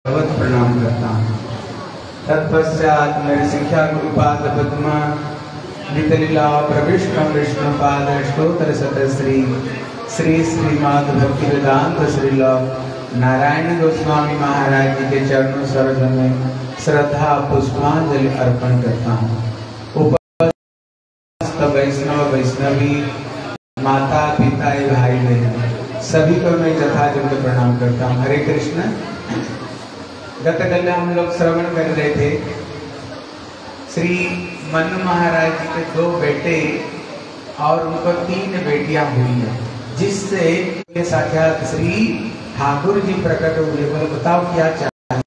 प्रणाम करता हूँ। तत्पश्चात मेरे शिक्षा गुरुपाद पद्मा नितलीला प्रविष्ट विष्णुपाद स्तोत्र सतश्री श्री श्रीमद् भक्ति वेदांत श्रील नारायण गोस्वामी महाराज जी के चरणों सरोज में श्रद्धा पुष्पांजलि अर्पण करता हूँ। उपस्थित वैष्णव वैष्णवी माता पिता भाई बहन सभी को मैं यथायोग्य प्रणाम करता हूँ। हरे कृष्ण। गत कल हम लोग श्रवण कर रहे थे श्री मनु महाराज जी के 2 बेटे और उनको 3 बेटियां हुई हैं, जिससे साक्षात श्री ठाकुर जी प्रकट हुए। बोले बताओ क्या चाहिए?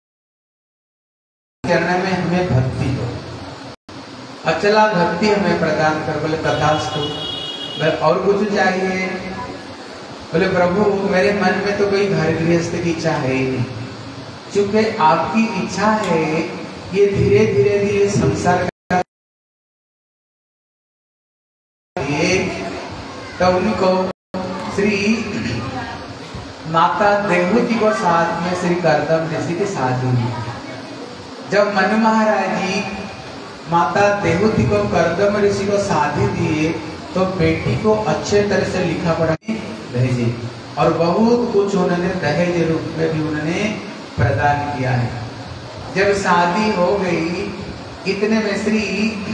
चरण में हमें भक्ति हो, अचला भक्ति हमें प्रदान कर। बोले तथास्तु। बोले और कुछ चाहिए? बोले प्रभु मेरे मन में तो कोई घर गृहस्थ की इच्छा है ही नहीं, क्योंकि आपकी इच्छा है ये धीरे धीरे धीरे संसार का तो उनको श्री माता देवहूति को साथ में श्री कर्दम ऋषि के शादी हुई। जब मनु महाराज जी माता देवहूति को कर्दम ऋषि को शादी दिए तो बेटी को अच्छे तरह से लिखा पढ़ा भेजे और बहुत कुछ उन्होंने दहेज रूप में भी उन्होंने प्रदान किया है। जब शादी हो गई इतने में श्री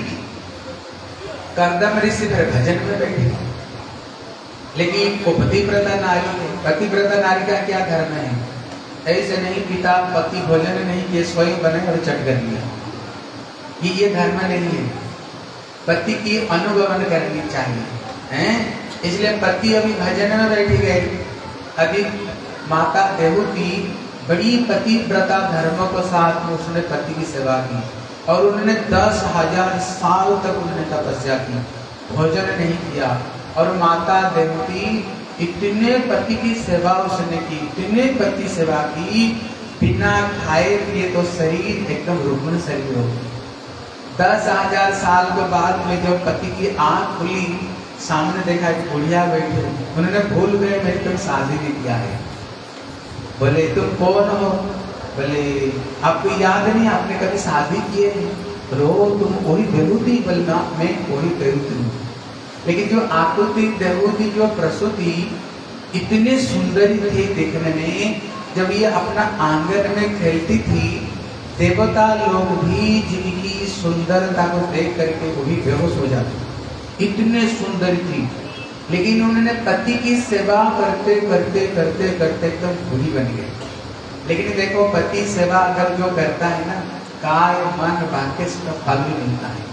कर्दम ऋषि फिर भजन में बैठे, लेकिन वो पतिव्रता नारी है। पतिव्रता नारी का क्या धर्म है? ऐसे नहीं पिता पति भोजन नहीं किए स्वयं बने और चट कर लिया, ये धर्म नहीं है। पति की अनुगमन करनी चाहिए हैं। इसलिए पति अभी भजन में बैठी गए। अभी माता देवहूति बड़ी पतिव्रता धर्म को साथ में उसने पति की सेवा की और उन्होंने 10,000 साल तक उन्होंने तपस्या की, भोजन नहीं किया। और माता देवहूति इतने पति की सेवा उसने की, इतने पति सेवा की, बिना खाए पिए तो शरीर एकदम रुग्ण शरीर हो गया। 10,000 साल के बाद में जब पति की आंख खुली, सामने देखा कि बुढ़िया बैठे, उन्होंने भूल गए मेरे तो शादी भी किया है। बोले तुम कौन हो? बोले आपको याद नहीं आपने कभी शादी किए नहीं? रो तुम वही देवहूति? बोले मैं वही देवहूति हूँ। लेकिन जो आकृति देवहूति जो प्रसूति इतनी सुंदरी थी देखने में, जब ये अपना आंगन में खेलती थी देवता लोग भी जिनकी सुंदरता को देख करके वो भी बेहोश हो जाते, इतने सुंदर थी। लेकिन उन्होंने पति की सेवा करते करते करते करते एकदम बूढ़ी बन गई। लेकिन देखो पति सेवा अगर जो करता है ना, काय मन बाके का फल भी मिलता है।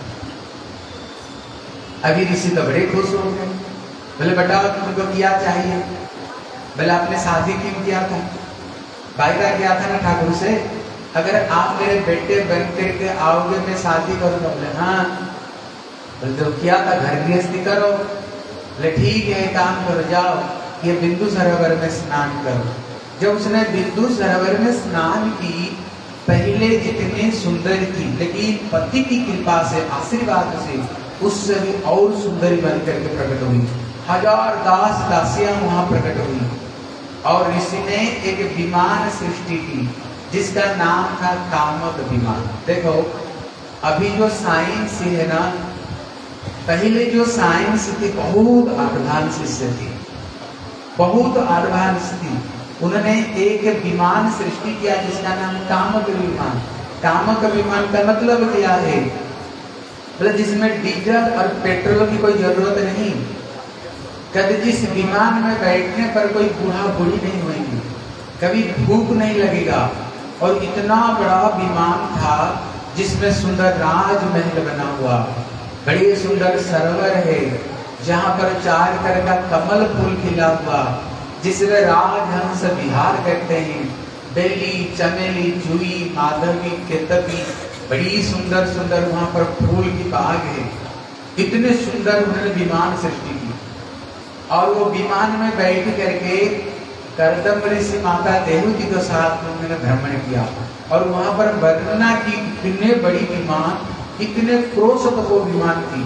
अभी ऋषि तो बड़े खुश हो गए। बोले बताओ तुमको क्या चाहिए? बोले आपने शादी क्यों किया था? वायदा किया था ना ठाकुर से, अगर आप मेरे बेटे बन करके आओगे मैं शादी करूंगा। बोले हाँ। बोले तो किया था घर गृहस्थी करो। बोले ठीक है काम करो, जाओ ये बिंदु सरोवर में स्नान करो। जब उसने बिंदु सरोवर में स्नान की, पहले जितनी सुंदर थी, लेकिन पति की कृपा से आशीर्वाद से उससे भी और सुंदरी बन करके प्रकट हुई। 1000 दास दासियां वहां प्रकट हुई और ऋषि ने एक विमान सृष्टि की जिसका नाम था कामक विमान। देखो अभी जो साइंस है ना, पहले जो साइंस थी बहुत एडवांस थी, बहुत एडवांस थी। उन्होंने एक विमान सृष्टि किया जिसका नाम कामक विमान। कामक विमान का मतलब क्या है? मतलब जिसमें डीजल और पेट्रोल की कोई जरूरत नहीं। कभी जिस विमान में बैठने पर कोई बूढ़ा बूढ़ी नहीं होगी, कभी भूख नहीं लगेगा। और इतना बड़ा विमान था जिसमें सुंदर राजमहल बना हुआ, बड़ी सुंदर सरोवर है जहाँ पर 4 तरह का कमल फूल खिला हुआ, जिसमें राजहंस विहार करते हैं। बेली, चमेली, जूही, माधवी, केतकी, बड़ी सुंदर सुंदर वहाँ पर फूल की बाग है। इतने सुंदर उन्होंने विमान सृष्टि की और वो विमान में बैठ करके कर्दम ऋषि माता देवहूति के साथ में उन्होंने भ्रमण किया और वहाँ पर वर्णना की कितने बड़ी विमान, इतने क्रोश वो विमान थी।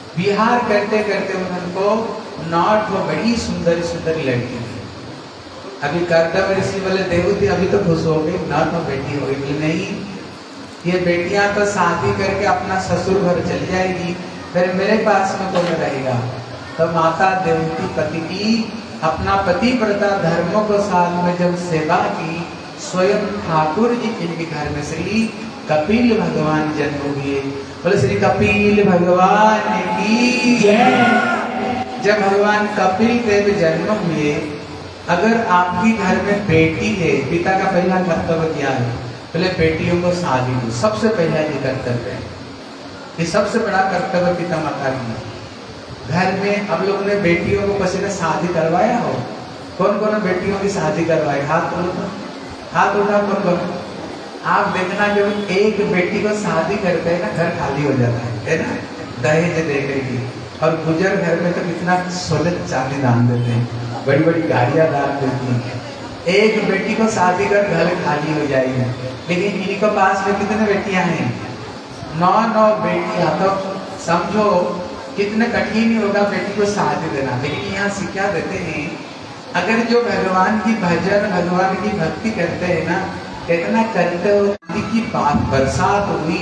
विहार करते करते उनको 9 बड़ी सुंदर सुंदर लड़की थी। अभी कर्दम ऋषि बोले देवती अभी तो खुश हो गई ना, तो बेटी हो गई। बोले नहीं, ये बेटियां तो शादी करके अपना ससुर घर चली जाएगी, फिर मेरे पास में कौन रहेगा। तो माता देवती पति की अपना पतिव्रता धर्मों को साल में जब सेवा की, स्वयं ठाकुर जी इनके घर में श्री कपिल भगवान जन्म हुए। बोले श्री कपिल भगवान की जय। जब भगवान कपिल देव जन्म हुए, अगर आपकी घर में बेटी है, पिता का पहला कर्तव्य क्या है? बोले बेटियों को शादी दो, सबसे पहला ये कर्तव्य है। ये सबसे बड़ा कर्तव्य पिता माता की। घर में अब लोगों ने बेटियों को किसी ने शादी करवाया हो? कौन कौन बेटियों की शादी करवाए? हाथ उठाओ, हाथ उठाओ कौन कौन। आप देखना जब एक बेटी को शादी करते हैं ना, घर खाली हो जाता है ना, दहेज दे करके। और गुजर घर में तो कितना सोने चांदी दान देते हैं, बड़ी बड़ी गाड़ियां दान देती हैं। एक बेटी को शादी कर घर खाली हो जाएगी। लेकिन इन्हीं के पास में कितने बेटियां हैं? 9 बेटियां। तो समझो कितने कठिन होगा बेटी को शादी देना। लेकिन यहाँ शिक्षा देते हैं, अगर जो भगवान की भजन, भगवान की भक्ति करते हैं ना, इतना करते हो की बात बरसात हुई,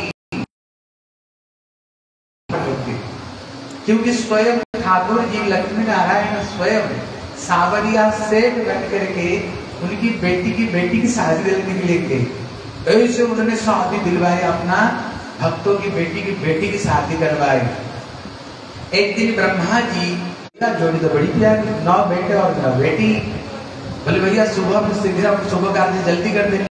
क्योंकि स्वयं ठाकुर जी लक्ष्मी नारायण स्वयं सावरिया सेठ बन करके उनकी बेटी की शादी दिलने के लिए गए। ऐसे उन्होंने शादी दिलवाई, अपना भक्तों की बेटी की शादी करवाई। एक दिन ब्रह्मा जी का जोड़ी तो बड़ी प्यारी, 9 बेटे और 9 बेटी। बोले भैया सुबह में शीघ्र सुबह का जल्दी कर देंगे।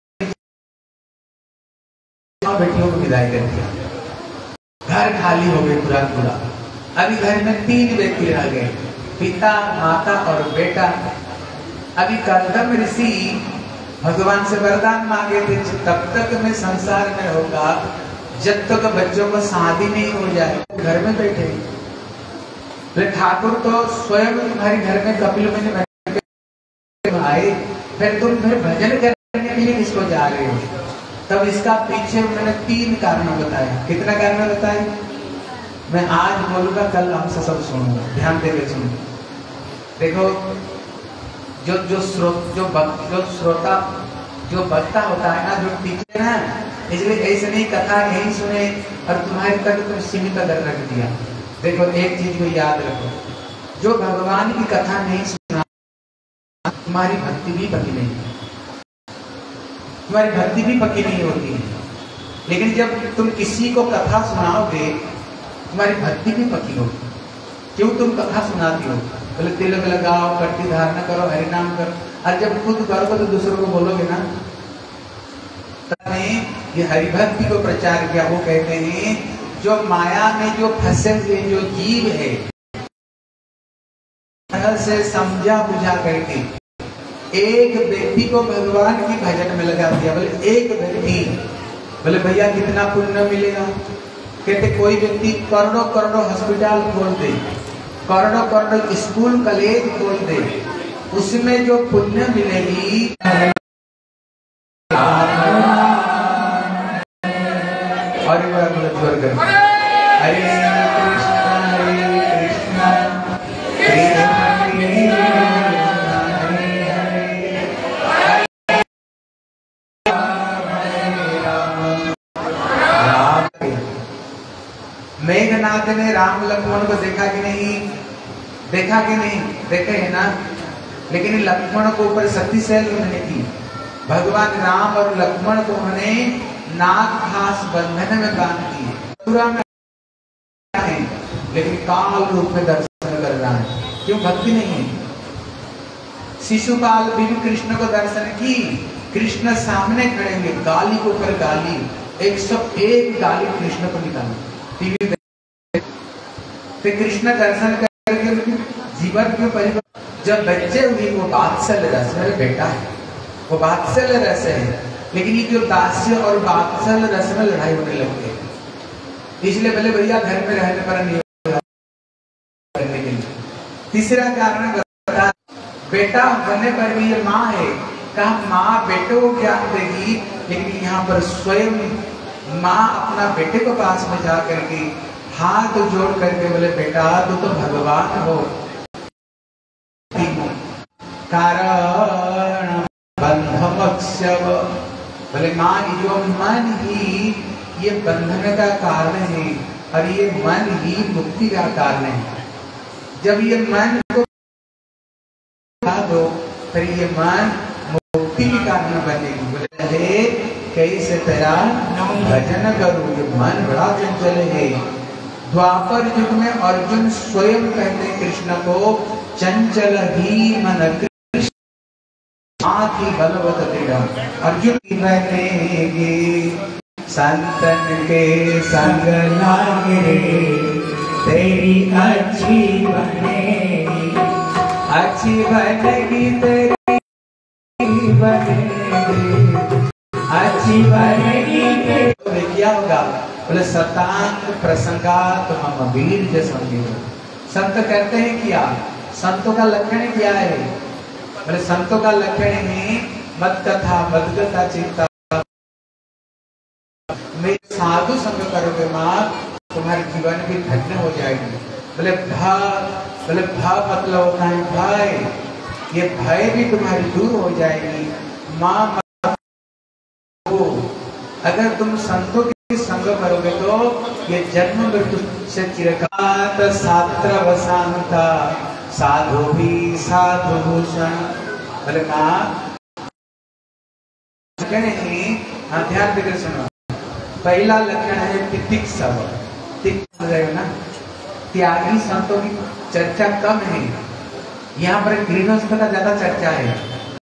9 बेटियों को विदाई कर दिया, घर खाली हो गए पूरा। अभी घर में 3 व्यक्ति रह गए, पिता, माता और बेटा। अभी कर्दम ऋषि भगवान से वरदान मांगे थे, तब तक मैं संसार में होगा जब तक बच्चों को शादी नहीं हो जाए। घर में बैठे ठाकुर तो स्वयं तुम्हारे घर में कपिल में आए, फिर तुम फिर भजन करने के लिए किसको जा रहे हो? तब इसका पीछे उन्होंने 3 कारण बताया। कितना कारण बताए? मैं आज बोलूंगा, कल हमसे सब सुनूंगा, ध्यान देकर सुनो। देखो जो श्रोता जो वक्ता होता है ना, जो टीचर है, इसलिए ऐसे नहीं कथा यही सुने और तुम्हारे तक तुम सीमित कर रख दिया। देखो एक चीज को याद रखो, जो भगवान की कथा नहीं सुना, तुम्हारी भक्ति भी पक्की नहीं, तुम्हारी भक्ति भी पक्की नहीं होती है। लेकिन जब तुम किसी को कथा सुनाओगे, तुम्हारी भक्ति भी पक्की होगी। क्यों तुम कथा सुनाती हो? बोले तिलक लगाओ, कट्टी धारण करो, हरिनाम करो। और जब खुद करोगे तो दूसरों को बोलोगे ना। ये हरिभक्ति को प्रचार किया। वो कहते हैं जो माया में जो फंसे हुए जो जीव है, से समझा बुझा करके एक व्यक्ति को भगवान की भजन में लगा दिया। बोले एक व्यक्ति, बोले भैया कितना पुण्य मिलेगा? कहते कोई व्यक्ति करोड़ों हॉस्पिटल खोल दे, करोड़ों स्कूल कॉलेज खोल दे, उसमें जो पुण्य मिलेगी, हरे कृष्णा मेघनाथ ने राम लक्ष्मण को देखा कि नहीं? देखा कि नहीं? देखे है ना। लेकिन लक्ष्मण को ऊपर शक्तिशाली उन्होंने की। भगवान राम और लक्ष्मण को उन्होंने नाग घास बंधन में बांध दिए। पूरा में है, लेकिन काल रूप में दर्शन कर रहा है। क्यों? भक्ति नहीं है। शिशुपाल भी कृष्ण को दर्शन की, कृष्ण सामने खड़े हुए, गाली को कर गाली, 101 गाली कृष्ण को निकाली। कृष्ण दर्शन करके जीवन के परिवर्तन, जब बच्चे हुए वो वात्सल्य रस, मेरे बेटा है, वो वात्सल्य रस है। लेकिन ये जो दास्य और वात्सल्य रस में लड़ाई होने लगती है, इसलिए पहले भैया घर में रहने पर नहीं करने के लिए। तीसरा कारण बता, बेटा बनने पर भी ये माँ है, कहा माँ बेटे को ज्ञान देगी, लेकिन यहाँ पर स्वयं माँ अपना बेटे को पास में जा करके हाथ जोड़ करके बोले बेटा तू तो भगवान हो। कारण भक्ष्यव। बोले माँ जो मन ही ये बंधन का कारण है और ये मन ही मुक्ति का कारण है। जब ये मन को हटा दो फिर ये मन मुक्ति के कारण बनेगी। बोले कैसे तेरा भजन करूं, ये मन बड़ा चंचल है। द्वापर युग में अर्जुन स्वयं कहते कृष्ण को चंचल ही मन कृष्ण आखि बलवत दृढ़। अर्जुन बनेगे संतन के संग लागे तेरी अच्छी बनेगी, अच्छी बनेगी तेरी बनेगी, अच्छी बनेगी। तो क्या होगा? बोले सतांग प्रसंगात हम वीर संगीत। संत कहते हैं क्या? संतों का लक्षण क्या है? बोले संतों का लक्षण है मत कथा मदगता चिंता। में साधु संग करोगे माँ तुम्हारे जीवन भी धन्य हो जाएगी। बोले भाव मतलब होता है भय, ये भय भी तुम्हारी दूर हो जाएगी। माँ अगर तुम संतों के संग करोगे तो ये जन्म मृत्यु से चिरकाल सात्र वसांता साधु भी साधु भूषण। बोले माँ आध्यात्मिक सुनो। पहला लक्षण है तितिक्षा। ना त्यागी संतों की चर्चा कम है, यहाँ पर गृहस्थ का ज्यादा चर्चा है।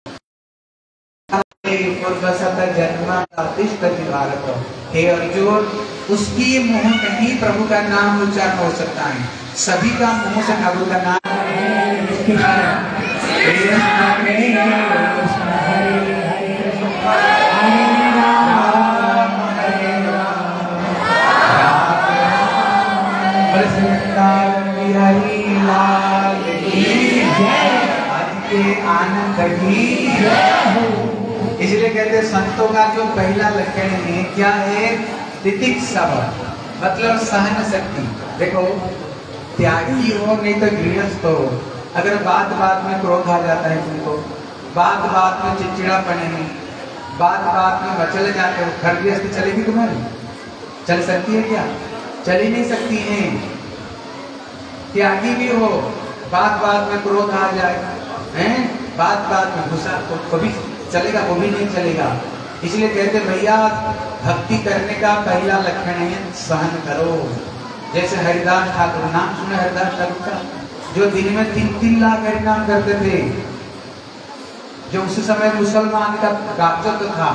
हे अर्जुन उसकी मुंह में ही प्रभु का नाम उच्चारण हो सकता है, सभी का मुंह से ठाकुर का नाम। आनंद की इसलिए कहते हैं संतों का जो पहला लक्षण है क्या है? तितिक्षा, मतलब सहन शक्ति। देखो त्यागी हो नहीं तो गृहस्थ हो, अगर बात बात में क्रोध आ जाता है तुमको, बात बात में चिड़चिड़ापन है, बात बात में मचल जाते हो, घर गृहस्थ चलेगी तुम्हारी? चल सकती है क्या? चल ही नहीं सकती है। त्यागी भी हो, बात बात में क्रोध आ जाए हैं, बात बात में गुस्सा तो कभी चलेगा, वो भी नहीं चलेगा। इसलिए कहते भैया भक्ति करने का पहला लक्षण है सहन करो। जैसे हरिदास ठाकुर, नाम सुना हरिदास ठाकुर का, जो दिन में 3-3 लाख हरिनाम करते थे, जो उस समय मुसलमान का राजत्व था।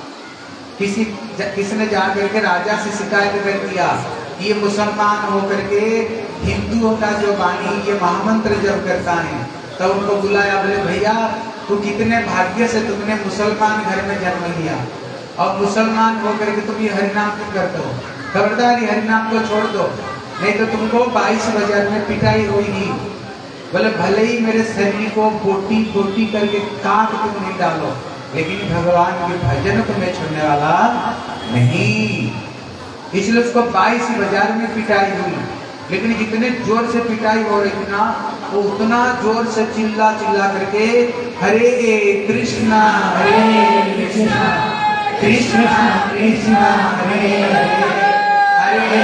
किसने जाकर के राजा से शिकायत कर दिया, ये मुसलमान होकर के हिंदुओं का जो वाणी ये महामंत्र जब करता है, तब उनको बुलाया। बोले भैया तू कितने भाग्य से तुमने मुसलमान घर में जन्म लिया और मुसलमान होकर के तुम ये हरिनाम क्यों करते हो? खबरदार ये हरिनाम को छोड़ दो, नहीं तो तुमको 22 बाजार में पिटाई होगी। बोले भले ही मेरे शरीर को बोटी बोटी करके काट तुम नहीं डालो, लेकिन भगवान के भजन को मैं छोड़ने वाला नहीं। इसलिए उसको 22 बाजार में पिटाई हुई, लेकिन जितने जोर से पिटाई हो रही थी ना, वो उतना जोर से चिल्ला चिल्ला करके हरे कृष्णा कृष्ण कृष्ण हरे हरे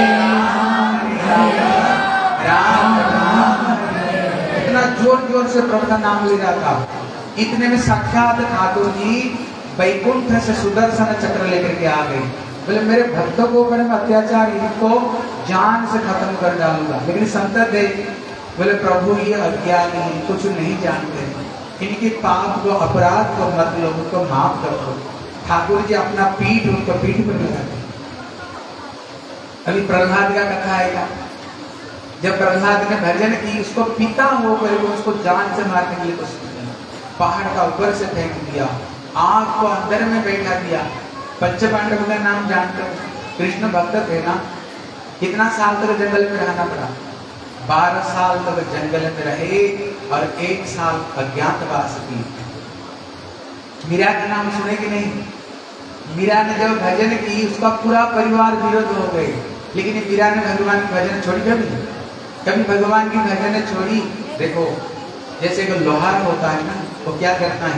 राम राम, इतना जोर जोर से प्रभु का नाम ले रहा था। इतने में साक्षात ठाकुर जी वैकुंठ से सुदर्शन चक्र लेकर के आ गए। बोले मेरे भक्तों को ऊपर अत्याचार इनको जान से खत्म कर डालूंगा। लेकिन संत देव बोले प्रभु ये अज्ञानी है, कुछ नहीं जानते, इनके पाप को अपराध को मत लो, उनको माफ कर दो। ठाकुर जी अपना पीठ उनको पीठ पर लगाते। अभी प्रहलाद का कथा आएगा, जब प्रहलाद ने भजन की, उसको पिता होकर उसको जान से मारने के लिए कोशिश की, पहाड़ का ऊपर से फेंक दिया, आग को अंदर में बैठा दिया। पंच पांडव का नाम जानते हो, कृष्ण भक्त थे ना। कितना साल तक जंगल में रहना पड़ा? 12 साल तक जंगल में रहे और 1 साल अज्ञातवास की। मीरा का नाम सुने कि नहीं? मीरा ने जब भजन की, उसका पूरा परिवार विरोध हो गए, लेकिन मीरा ने भगवान की भजन छोड़ी कभी भगवान की भजन छोड़ी? देखो जैसे कि लोहार होता है ना, वो क्या करता है,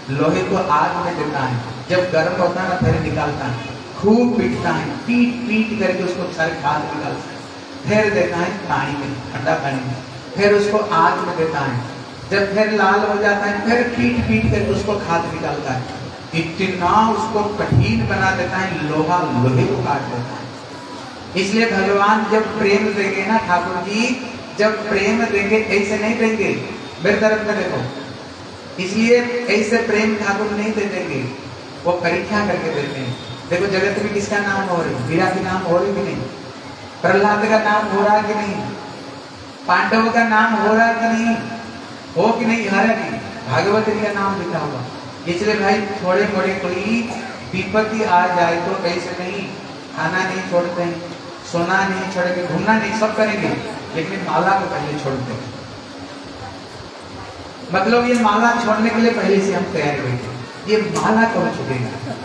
लोहे को आग में देता है, जब गर्म होता है ना फिर निकालता है, खूब पीटता है, पीट पीट करके उसको सारे खाद निकालता है, फिर देता है पानी में, ठंडा पानी में, फिर उसको आग में देता है, जब फिर लाल हो जाता है फिर पीट पीट करके उसको खाद निकालता है। इतना उसको कठिन बना देता है, लोहा लोहे को काट देता है। इसलिए भगवान जब प्रेम देंगे ना ठाकुर जी, जब प्रेम देंगे ऐसे नहीं देंगे, मेरे तरफ में देखो, इसलिए ऐसे प्रेम ठाकुर नहीं दे देंगे, वो परीक्षा करके देते हैं। देखो जगत में किसका नाम हो रही, वीरा का नाम हो रही कि नहीं, प्रहलाद का नाम हो रहा कि नहीं, पांडव का नाम हो रहा कि नहीं, हो कि नहीं, हरा नहीं, भागवत का नाम लिखा हुआ। इसलिए भाई थोड़े मोड़े कोई विपत्ति आ जाए तो ऐसे नहीं, खाना नहीं छोड़ते हैं, सोना नहीं छोड़ेंगे, घूमना नहीं, सब करेंगे, लेकिन माला को पहले छोड़ते हैं। मतलब ये माला छोड़ने के लिए पहले से हम तैयार बैठे, ये माला कब छूटेगा।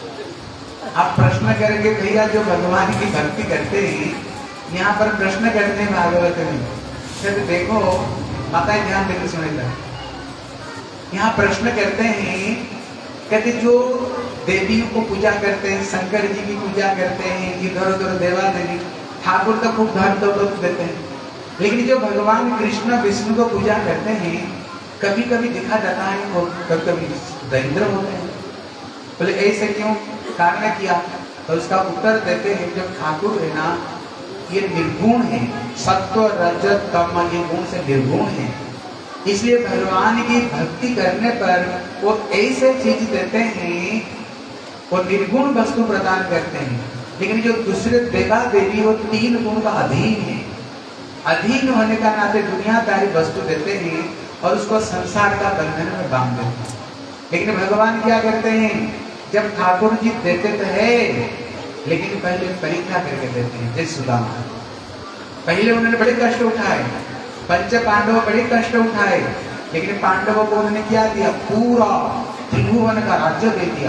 आप प्रश्न करेंगे भैया जो भगवान की भक्ति करते हैं, यहाँ पर प्रश्न करते हैं भागवत में, फिर देखो माता ध्यान देकर सुनेगा, यहाँ प्रश्न करते हैं, कहते जो देवियों को पूजा करते हैं, शंकर जी की पूजा करते हैं, इधर उधर देवा देवी, ठाकुर तो खूब धन दौलत देते हैं, लेकिन जो भगवान कृष्ण विष्णु को पूजा करते हैं, कभी कभी दिखा जाता है वो कभी कभी दरिद्र होते हैं। बोले ऐसे क्यों, कारण किया, तो उसका उत्तर देते हैं जो ठाकुर है ना ये निर्गुण है, सत्व रजत तम ये गुण से निर्गुण है, इसलिए भगवान की भक्ति करने पर वो ऐसे चीज देते हैं, वो निर्गुण वस्तु प्रदान करते हैं। लेकिन जो दूसरे देवा देवी वो तीन गुण का अधीन है, अधीन होने का नाते दुनियादारी वस्तु देते हैं और उसको संसार का बंधन में बांध देते हैं। लेकिन भगवान क्या करते हैं, जब ठाकुर जी देते तो है, लेकिन पहले परीक्षा करके देते हैं। जैसे सुदामा, पहले उन्होंने बड़े कष्ट उठाए, पंच पांडव बड़े कष्ट उठाए, लेकिन पांडवों को उन्होंने क्या दिया, पूरा त्रिभुवन का राज्य दे दिया।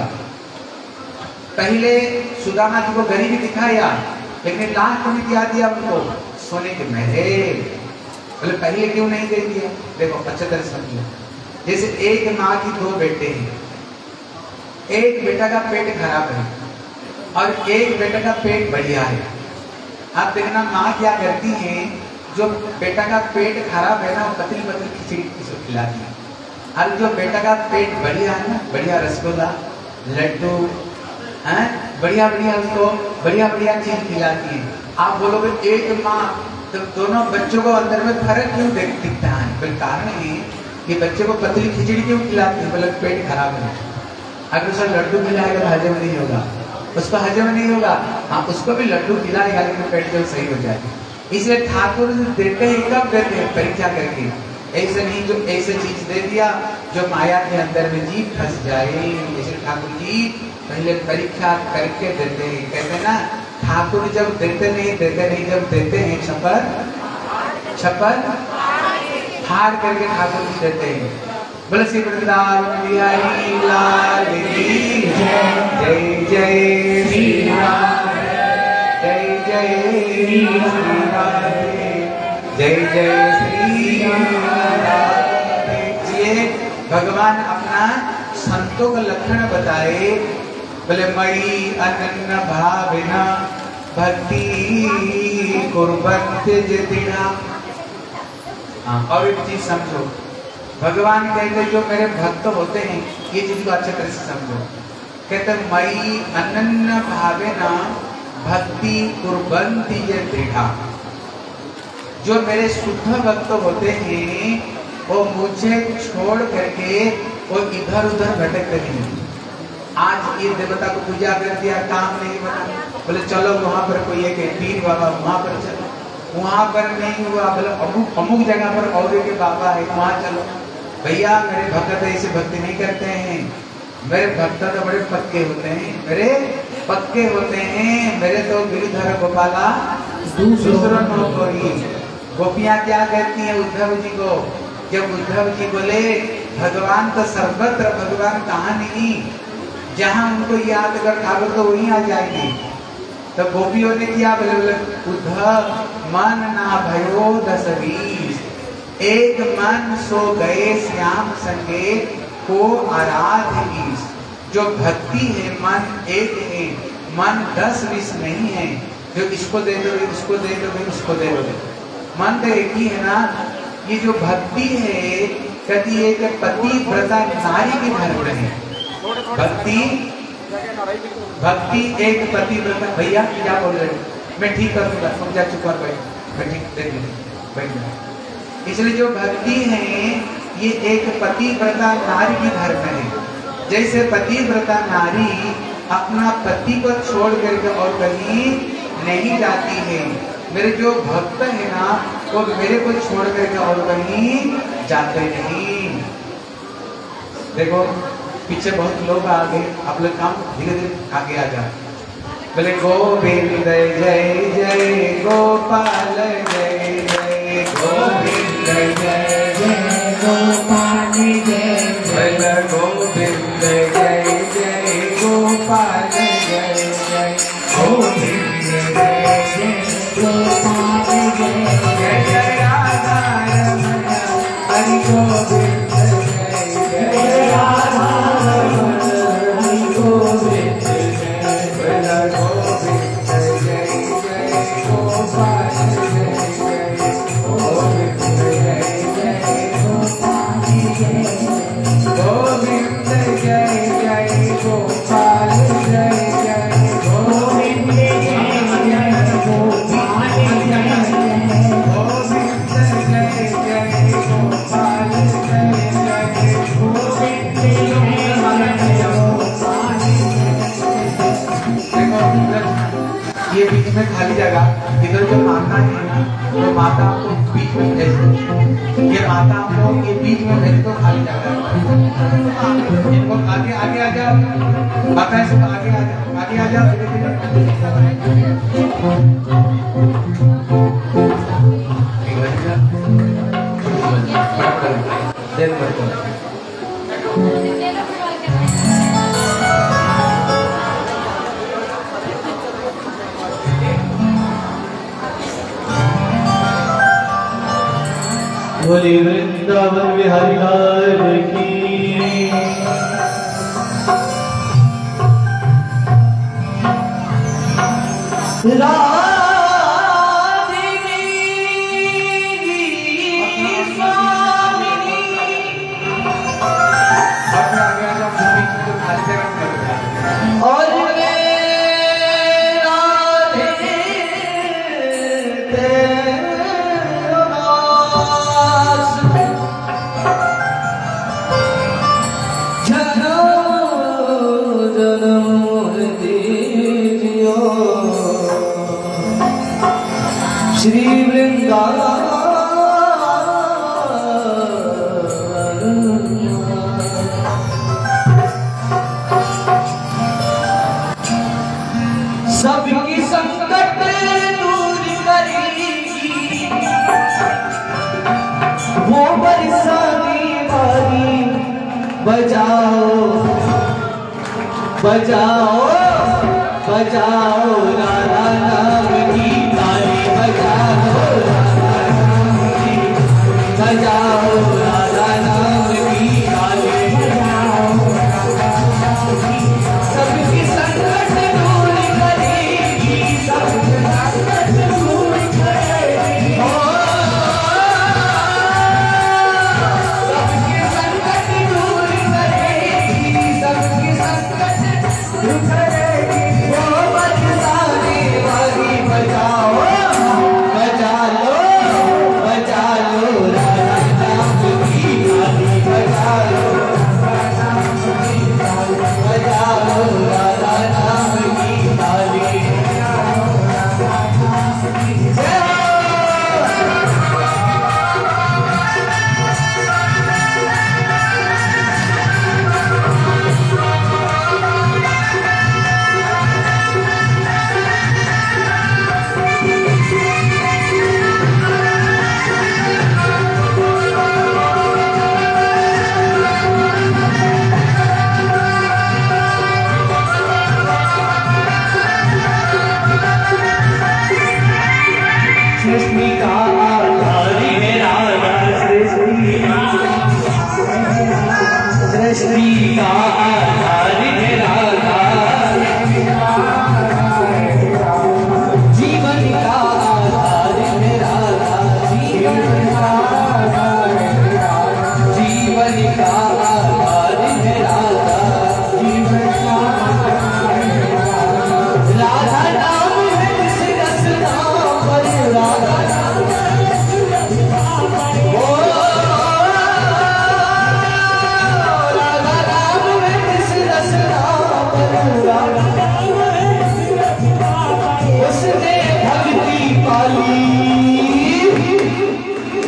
पहले सुदामा जी को गरीबी दिखाया, लेकिन लास्ट में क्या दिया उनको, सोने के महल। बोले पहले क्यों नहीं दे दिया, देखो अच्छे तरह समझो। जैसे एक माँ की दो बेटे हैं, एक बेटा का पेट खराब है और एक बेटा का पेट बढ़िया है। आप देखना माँ क्या करती है, जो बेटा का पेट खराब है ना, पतली पतली खिचड़ी खिलाती है, और जो बेटा का पेट बढ़िया है ना, बढ़िया रसगुल्ला लड्डू हैं, बढ़िया बढ़िया उसको बढ़िया बढ़िया चीज खिलाती है। आप बोलोगे एक माँ, तो दोनों बच्चों को अंदर में फर्क क्यों दिखता है, कोई कारण है कि बच्चे को पतली खिचड़ी क्यों खिलाती है, मतलब पेट खराब है। अगर उसका लड्डू खिलाएगा तो हजम नहीं होगा, उसको हजम नहीं होगा, हाँ उसको भी लड्डू खिलाएगा लेकिन पेट जो सही हो जाएगा। इसलिए ठाकुर देते हैं, कब देते हैं, परीक्षा करके। ऐसे नहीं जो ऐसे चीज दे दिया जो माया के अंदर में जीव फंस जाए। इसलिए ठाकुर जी पहले परीक्षा करके देते हैं। कहते ना ठाकुर जब देते नहीं, जब देते हैं शपथ हार करके ठाकुर जी देते हैं। बोले श्री वृंदावन बिहारी लाल की जय, जय श्री राम, जय जय श्री राम, जय जय श्री राम। भगवान अपना संतों का लक्षण बताए, बोले मई अनन्य भाविना भक्ति कुर्वन्ति जतिना। और एक चीज समझो, भगवान कहते जो मेरे भक्त होते हैं, ये चीज को अच्छे तरह से समझो। कहते मई अनन्य भावेना भक्ति कुर्वन्ति जतिना। जो मेरे शुद्ध भक्त होते हैं वो मुझे छोड़ करके वो इधर उधर भटकते नहीं। आज ये देवता को पूजा कर दिया, काम नहीं बना, बोले चलो वहां पर कोई एक पीर बाबा, वहां पर चलो, वहां पर नहीं हुआ, बोले अमुक जगह पर और एक बाबा है, वहां चलो। भैया मेरे भक्त ऐसे भक्ति नहीं करते हैं, मेरे भक्त तो बड़े पक्के होते हैं, मेरे पक्के होते हैं, मेरे तो गिरिधर गोपाला दूसरा न कोई। गोपियां क्या कहती हैं उद्धव जी को, जब उद्धव जी बोले भगवान तो सर्वत्र, भगवान कहाँ नहीं, जहां उनको याद कर ठाकुर तो वहीं आ जाएंगे। तो गोपियों ने क्या बोले, उद्धव मन ना भयो 10 20, एक मन सो गए श्याम संगे, को आराध्य ईश। जो भक्ति है मन एक है, मन 10-20 नहीं है, जो इसको दे दोगे, उसको दे दोगे, उसको दे दोगे, मन तो एक ही है ना। ये जो भक्ति है कहती है कि पतिव्रता नारी के धर्म है। भक्ति एक पतिव्रता। भैया क्या बोल रहे हो? मैं ठीक कर दूंगा, तुम जा चुका मैं ठीक दे दूंगा। इसलिए जो भक्ति है ये एक पतिव्रता नारी की धर्म है। जैसे पतिव्रता नारी अपना पति को छोड़ करके और कहीं नहीं जाती है, मेरे जो भक्त है ना वो मेरे को छोड़ करके और कहीं जाते नहीं। देखो पीछे बहुत लोग आगे, आप लोग काम धीरे धीरे आगे आ जाए। बोले गोविंद जय जय गोपाल जय जय, गोविंद जय जय गोपाल जय जय, गोविंद जय जय गोपाल जय जय, गोविंद जय जय गोपाल जय जय, जय राधा रमण हरि गोविंद जय जय राधा रमण हरि गोविंद जय, गोविंद जय जय गोपाल जय जय, गोविंद जय जय गोपाल जय जय, गोविंद जय जय गोपाल जय जय, गोविंद जय जय गोपाल जय जय, गोविंद जय जय गोपाल जय जय, गोविंद जय जय गोपाल जय। ये बीच में खाली जगह, इधर जो माता है ना वो माता आपको बीच में भेज दो, ये माता आपको ये बीच में भेज दो, खाली जगह इनको आगे आगे आ जाओ, माता है सब आगे आ जाओ, आगे आ जाओ धीरे धीरे। बोले वृंदावन बिहारी लाल की। श्री वृंदावन सबकी संकट दूर करेगी, वो बरसाने वाली बजाओ बजाओ बजाओ राधा नाम की ताली, बजाओ राधा नाम की, बजाओ राधा नाम की ताली, बजाओ राधा नाम की। सबकी संकट दूर करेगी, सबकी संकट दूर करेगी, सबकी संकट दूर करेगी, सबकी संकट दूर करेगी। वो बरसाने वाली बजाओ बजा लो राधा नाम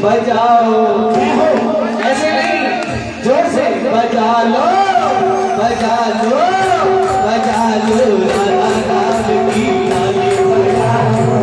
बजाओ, ऐसे नहीं, जोर से बजा लो, बजा लो, बजा लो राधा नाम की ताली बजाओ,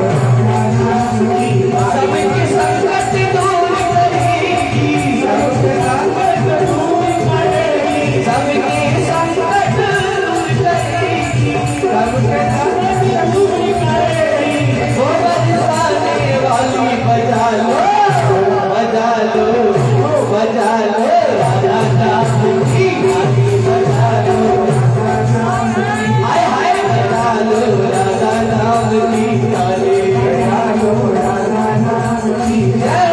सबके संकट दूर करेगी, सबके संकट दूर करेगी, सबके संकट दूर करेगी, सबके संकट दूर करेगी, वो बरसाने वाली बजा लो, बजा लो, बजा लो राधा नाम की ताली बजा लो, हाय हाय बजा लो राधा नाम की ताली बजा लो, राधा नाम की जय।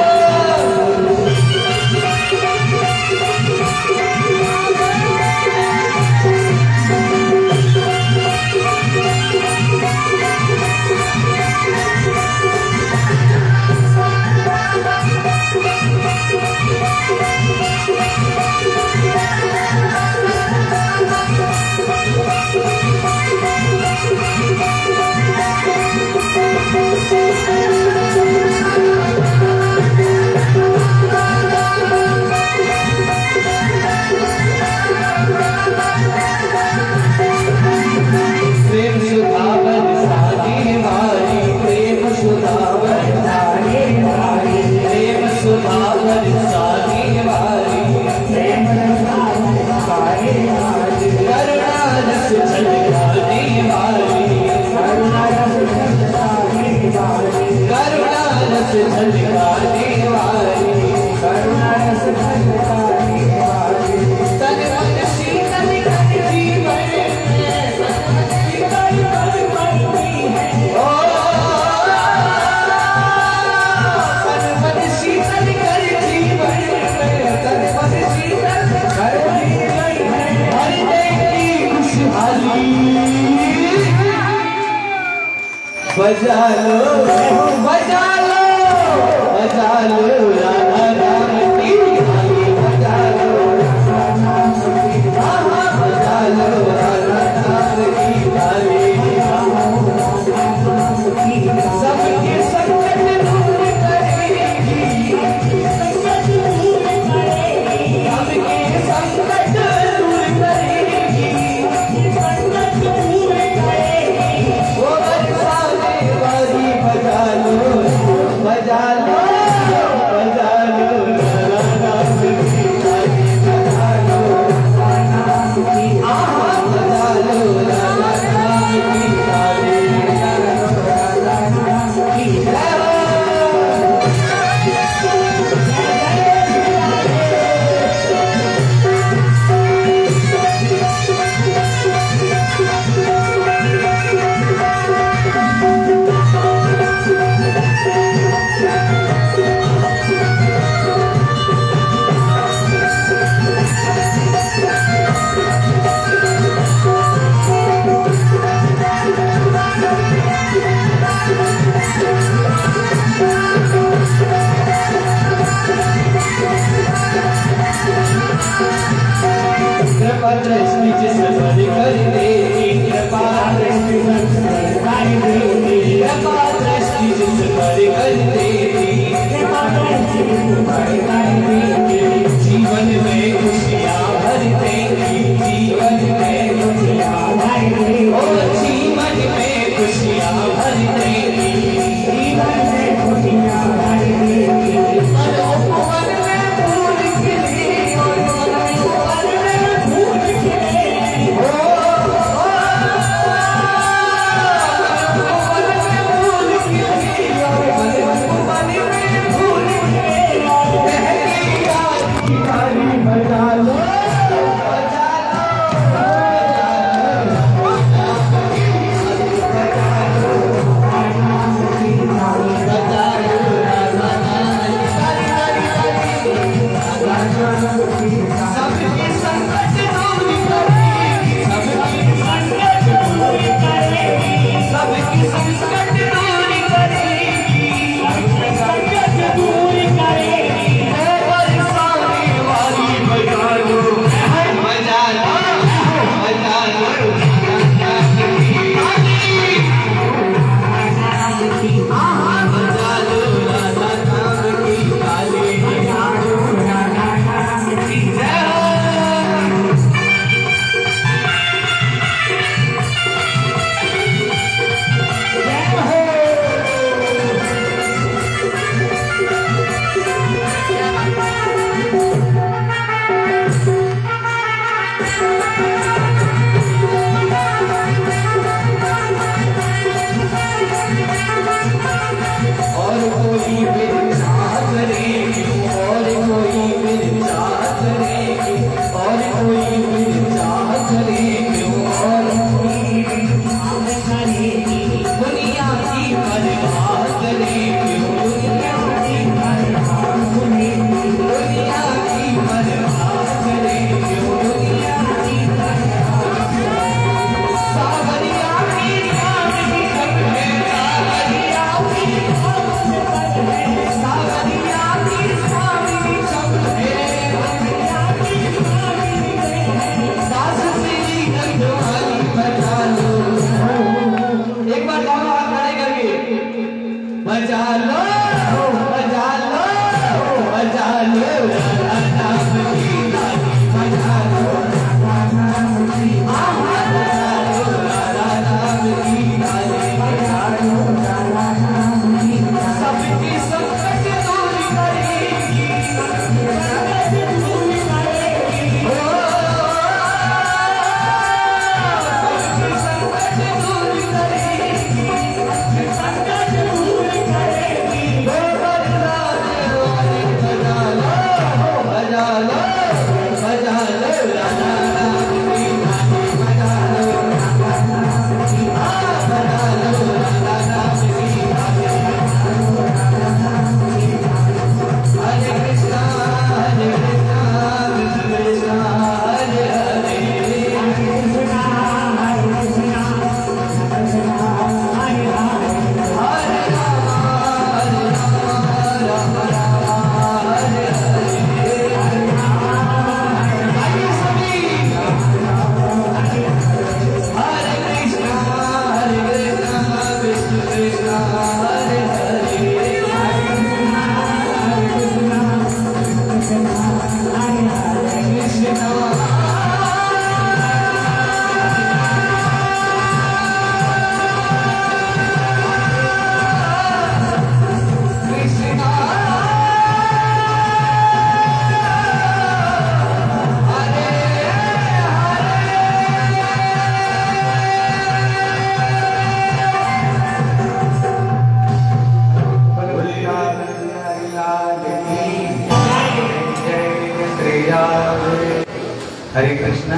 प्रेम सुधा बरसाने वाली, प्रेम सुधा बरसाने वाली, प्रेम सुधा बरसाने वाली, प्रेम सुधा बरसाने वाली, करुणा रस छलकाने वाली, करुणा रस छलकाने वाली, करुणा रस छलकाने वाली, करुणा रस छलकाने वाली, तन मन शीतल कर जीवन बजा लो, बजा लो, बजा लो राधा नाम की ताली बजा लो, बजा लो राधा नाम की ताली, सबके संकट दूर करेगी, सबके संकट दूर करेगी, वो बरसाने वाली बजा लो, बजा लो, बजा लो राधा नाम की ताली बजा लो, बजा लो राधा नाम की ताली बजा लो, राधा नाम की जय। कृपा दृष्टि जिस पर कर देगी, कृपा दृष्टि जिस पर कर देगी, कृपा दृष्टि जिस पर कर देगी, कृपा दृष्टि जिस पर कर देगी, जीवन में खुशियाँ भर देगी, जीवन में खुशियाँ भर देगी, ओ जीवन में खुशियाँ भर देगी, जीवन में खुशियाँ भर देगी, मनोपवन में फूल खिले और मनोपवन में फूल खिले, मनोपवन में फूल खिले और मनोपवन में फूल खिले, बहती याद की ताली बजा लो, बजा लो, बजा लो, बजा लो, मजा लो मजा लो मजा लो राधा नाम की रानी मजा लो राधा नाम की मजा लो राधा नाम की रानी मजा लो राधा नाम की सबकी संकट दूर करेगी संकट दूर करेगी सबकी संकट दूर करेगी संकट दूर करेगी मजा लो राधा नाम की रानी मजा लो राधा नाम की मजा लो राधा नाम की हरे कृष्णा कृष्ण कृष्ण हरे हरे कृष्णा हरे राम राम राम हरे हरे हरे सभी हरे कृष्णा कृष्ण कृष्ण हरे हरे हरे कृष्णा।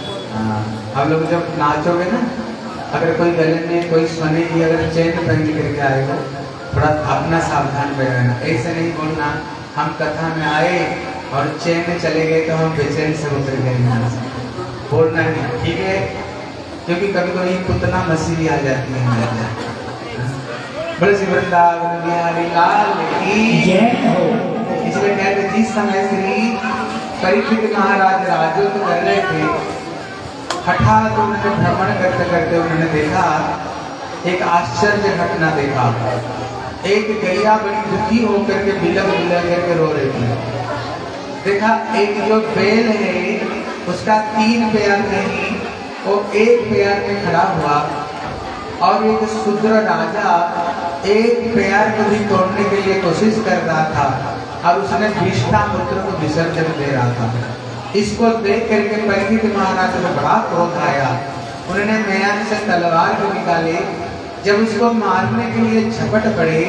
हम लोग जब नाचोगे ना, अगर कोई गले में कोई सोने की अगर चेन पहन करके आएगा, थोड़ा अपना सावधान रहना। ऐसे नहीं बोलना हम कथा में आए और चेन चले गए तो हम बेचैन से उतर गए, बोलना नहीं, ठीक है? क्योंकि कभी कभी पुतना मसीह आ जाती है। बोले श्री वृंदावन बिहारी लाल की जय हो। इसलिए कहते जिस समय श्री परीक्षित महाराज राजत्व कर रहे थे, हठात उन्होंने भ्रमण करते करते उन्होंने देखा, एक आश्चर्य घटना देखा। एक गैया बड़ी दुखी होकर के बिलक बिलक करके रो रही थी। देखा एक जो बैल है उसका 3 पैर नहीं, वो 1 पैर में खड़ा हुआ, और एक शूद्र राजा 1 पैर को भी तोड़ने के लिए कोशिश कर रहा था, और उसने विष्ठापुत्र को विसर्जन दे रहा था। इसको देख करके परीक्षित महाराज को बड़ा क्रोध आया। उन्होंने म्यान से तलवार को निकाले। जब उसको मारने के लिए झपट पड़े,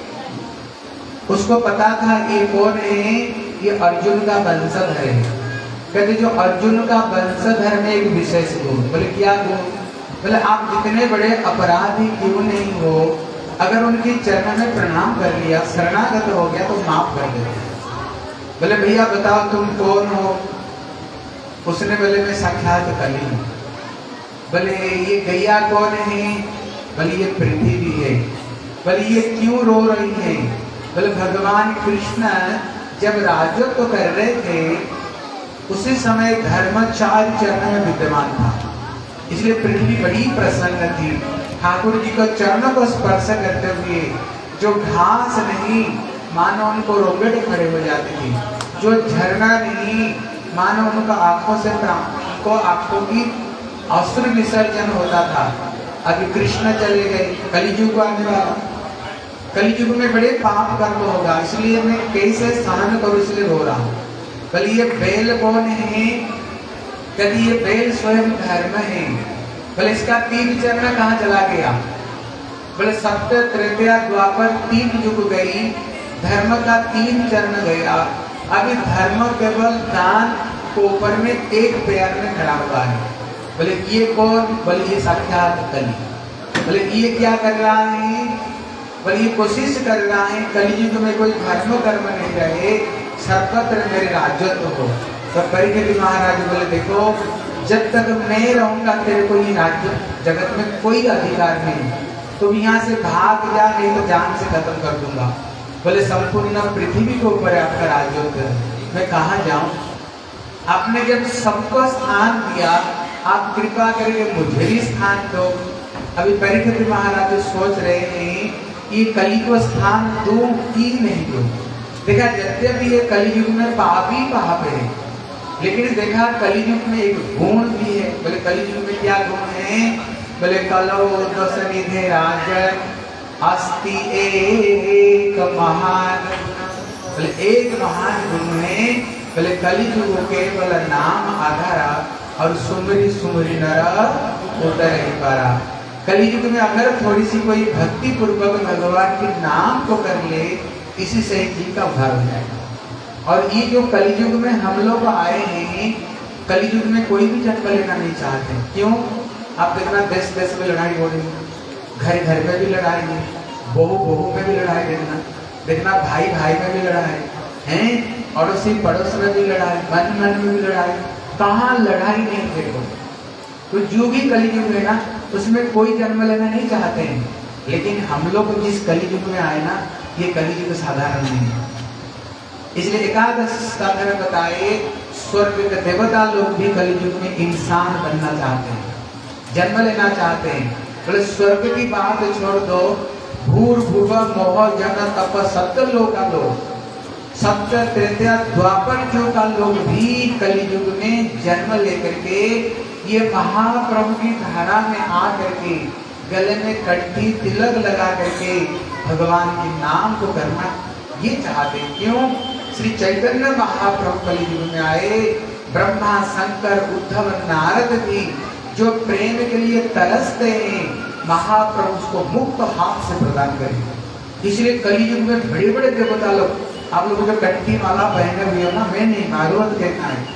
उसको पता था ये कौन है, ये अर्जुन का वंशधर है। कहते जो अर्जुन का वंशधर में एक विशेष गुण। बोले क्या गुण? बोले आप जितने बड़े अपराधी क्यों नहीं हो, अगर उनके चरण में प्रणाम कर लिया, शरणागत हो गया तो माफ कर देते। बोले भैया बताओ तुम कौन हो? उसने बोले मैं साक्षात कली हूँ। बोले ये गैया कौन है? बोले ये पृथ्वी है। बोले ये क्यों रो रही है? बोले भगवान कृष्ण जब राजत्व कर रहे थे उसी समय धर्म 4 चरण में विद्यमान था, इसलिए पृथ्वी बड़ी प्रसन्न थी। ठाकुर जी को चरणों को स्पर्श करते हुए जो घास नहीं मानो उनको रोंगटे खड़े हो जाती थी, जो झरना नहीं मानो उनको आंखों से आंखों की अश्रु विसर्जन होता था। अभी कृष्ण चले गए, कलियुग आने वाला, कलियुग में बड़े पाप कर्म होगा, इसलिए मैं कैसे सहन करूं, इसलिए रो रहा हूँ। बोले ये बैल कौन है? कभी ये बैल स्वयं धर्म है। बोले इसका 3 चरण कहाँ चला गया? बोले सत्य त्रेता द्वापर 3 युग गई, धर्म का 3 चरण गया। अभी धर्म केवल दान ऊपर में 1 पैर में खड़ा हुआ है। बोले ये कौन? बोले ये साक्षात कली। बोले ये क्या कर रहा है? बोले ये कोशिश कर रहा है कलियुग में कोई धर्म कर्म नहीं रहे, सर्वत्र मेरे राजत्व हो। तो परीक्षित महाराज बोले देखो जब तक मैं रहूंगा तेरे को ये राज्य जगत में कोई अधिकार नहीं, तुम यहाँ से भाग जा, नहीं तो जान से खत्म कर दूंगा। बोले संपूर्ण पृथ्वी के ऊपर आपका राजत्व, मैं कहाँ जाऊं? आपने जब सबको स्थान दिया, आप कृपा करके मुझे भी स्थान दो। अभी परीक्षित महाराज सोच रहे हैं ये कली को स्थान दूं कि नहीं दूं। देखा यद्यपि ये कलयुग में पाप ही पाप है, लेकिन देखा कलयुग में एक गुण भी है। बोले कलयुग में क्या गुण है? बोले कलो दस निधे राजन अस्ति एक महान। बोले एक महान गुण है। बोले कलयुग केवल नाम आधारा और सुमरी सुमरी नर उतर ही पारा। कलयुग में अगर थोड़ी सी कोई भक्ति पूर्वक भगवान के नाम को कर ले, इसी से जीव का उद्धार हो जाएगा। और ये जो कलयुग में हम लोग आए हैं, कलयुग में कोई भी जन्म लेना नहीं चाहते। क्यों? आप देखना देश देश में लड़ाई हो रही है, घर घर में भी लड़ाई है, बहू बहू में भी लड़ाई देखना भाई भाई में भी लड़ाई है, पड़ोसी पड़ोस में भी लड़ाई, मन मन में भी लड़ाई। कहाँ लड़ाई नहीं देखो। तो जो भी कलयुग है ना, उसमें कोई जन्म लेना नहीं चाहते हैं। लेकिन हम लोग जिस कलयुग में आए ना, ये कलयुग साधारण नहीं है। इसलिए एकादश स्कंध में बताए स्वर्ग के देवता लोग भी कलयुग में इंसान बनना चाहते हैं, जन्म लेना चाहते हैं। बोले स्वर्ग की बात छोड़ दो, भूर्भुव मोह जन तप सत्य लोग का लोग, सत्य त्रेता द्वापर क्यों का लोग भी कलयुग में जन्म लेकर के ये महाप्रभु की धारा में आ करके गले में कट्टी तिलक लगा करके भगवान के नाम को करना ये चाहते। क्यों? श्री चैतन्य महाप्रभु कलयुग में आए, ब्रह्मा शंकर उद्धव नारद भी जो प्रेम के लिए तरसते हैं, महाप्रभु उसको मुक्त हाथ से प्रदान करें। इसलिए कलयुग में बड़े बड़े देवता लोग, आप लोगों को कट्टी माला पहने हुए हो ना, मैं नहीं, भागवत कहना है।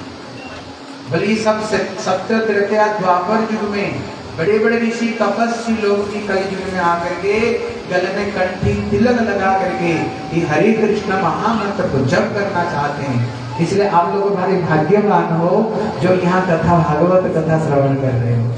भले सब सत्य त्रेता द्वापर युग में बड़े बड़े ऋषि तपस्वी लोग भी कलयुग में आकर के गले में कंठी तिलक लगा करके ये हरे कृष्ण महामंत्र को जप करना चाहते हैं। इसलिए आप लोग भारी भाग्यवान हो जो यहाँ कथा भागवत कथा श्रवण कर रहे हो।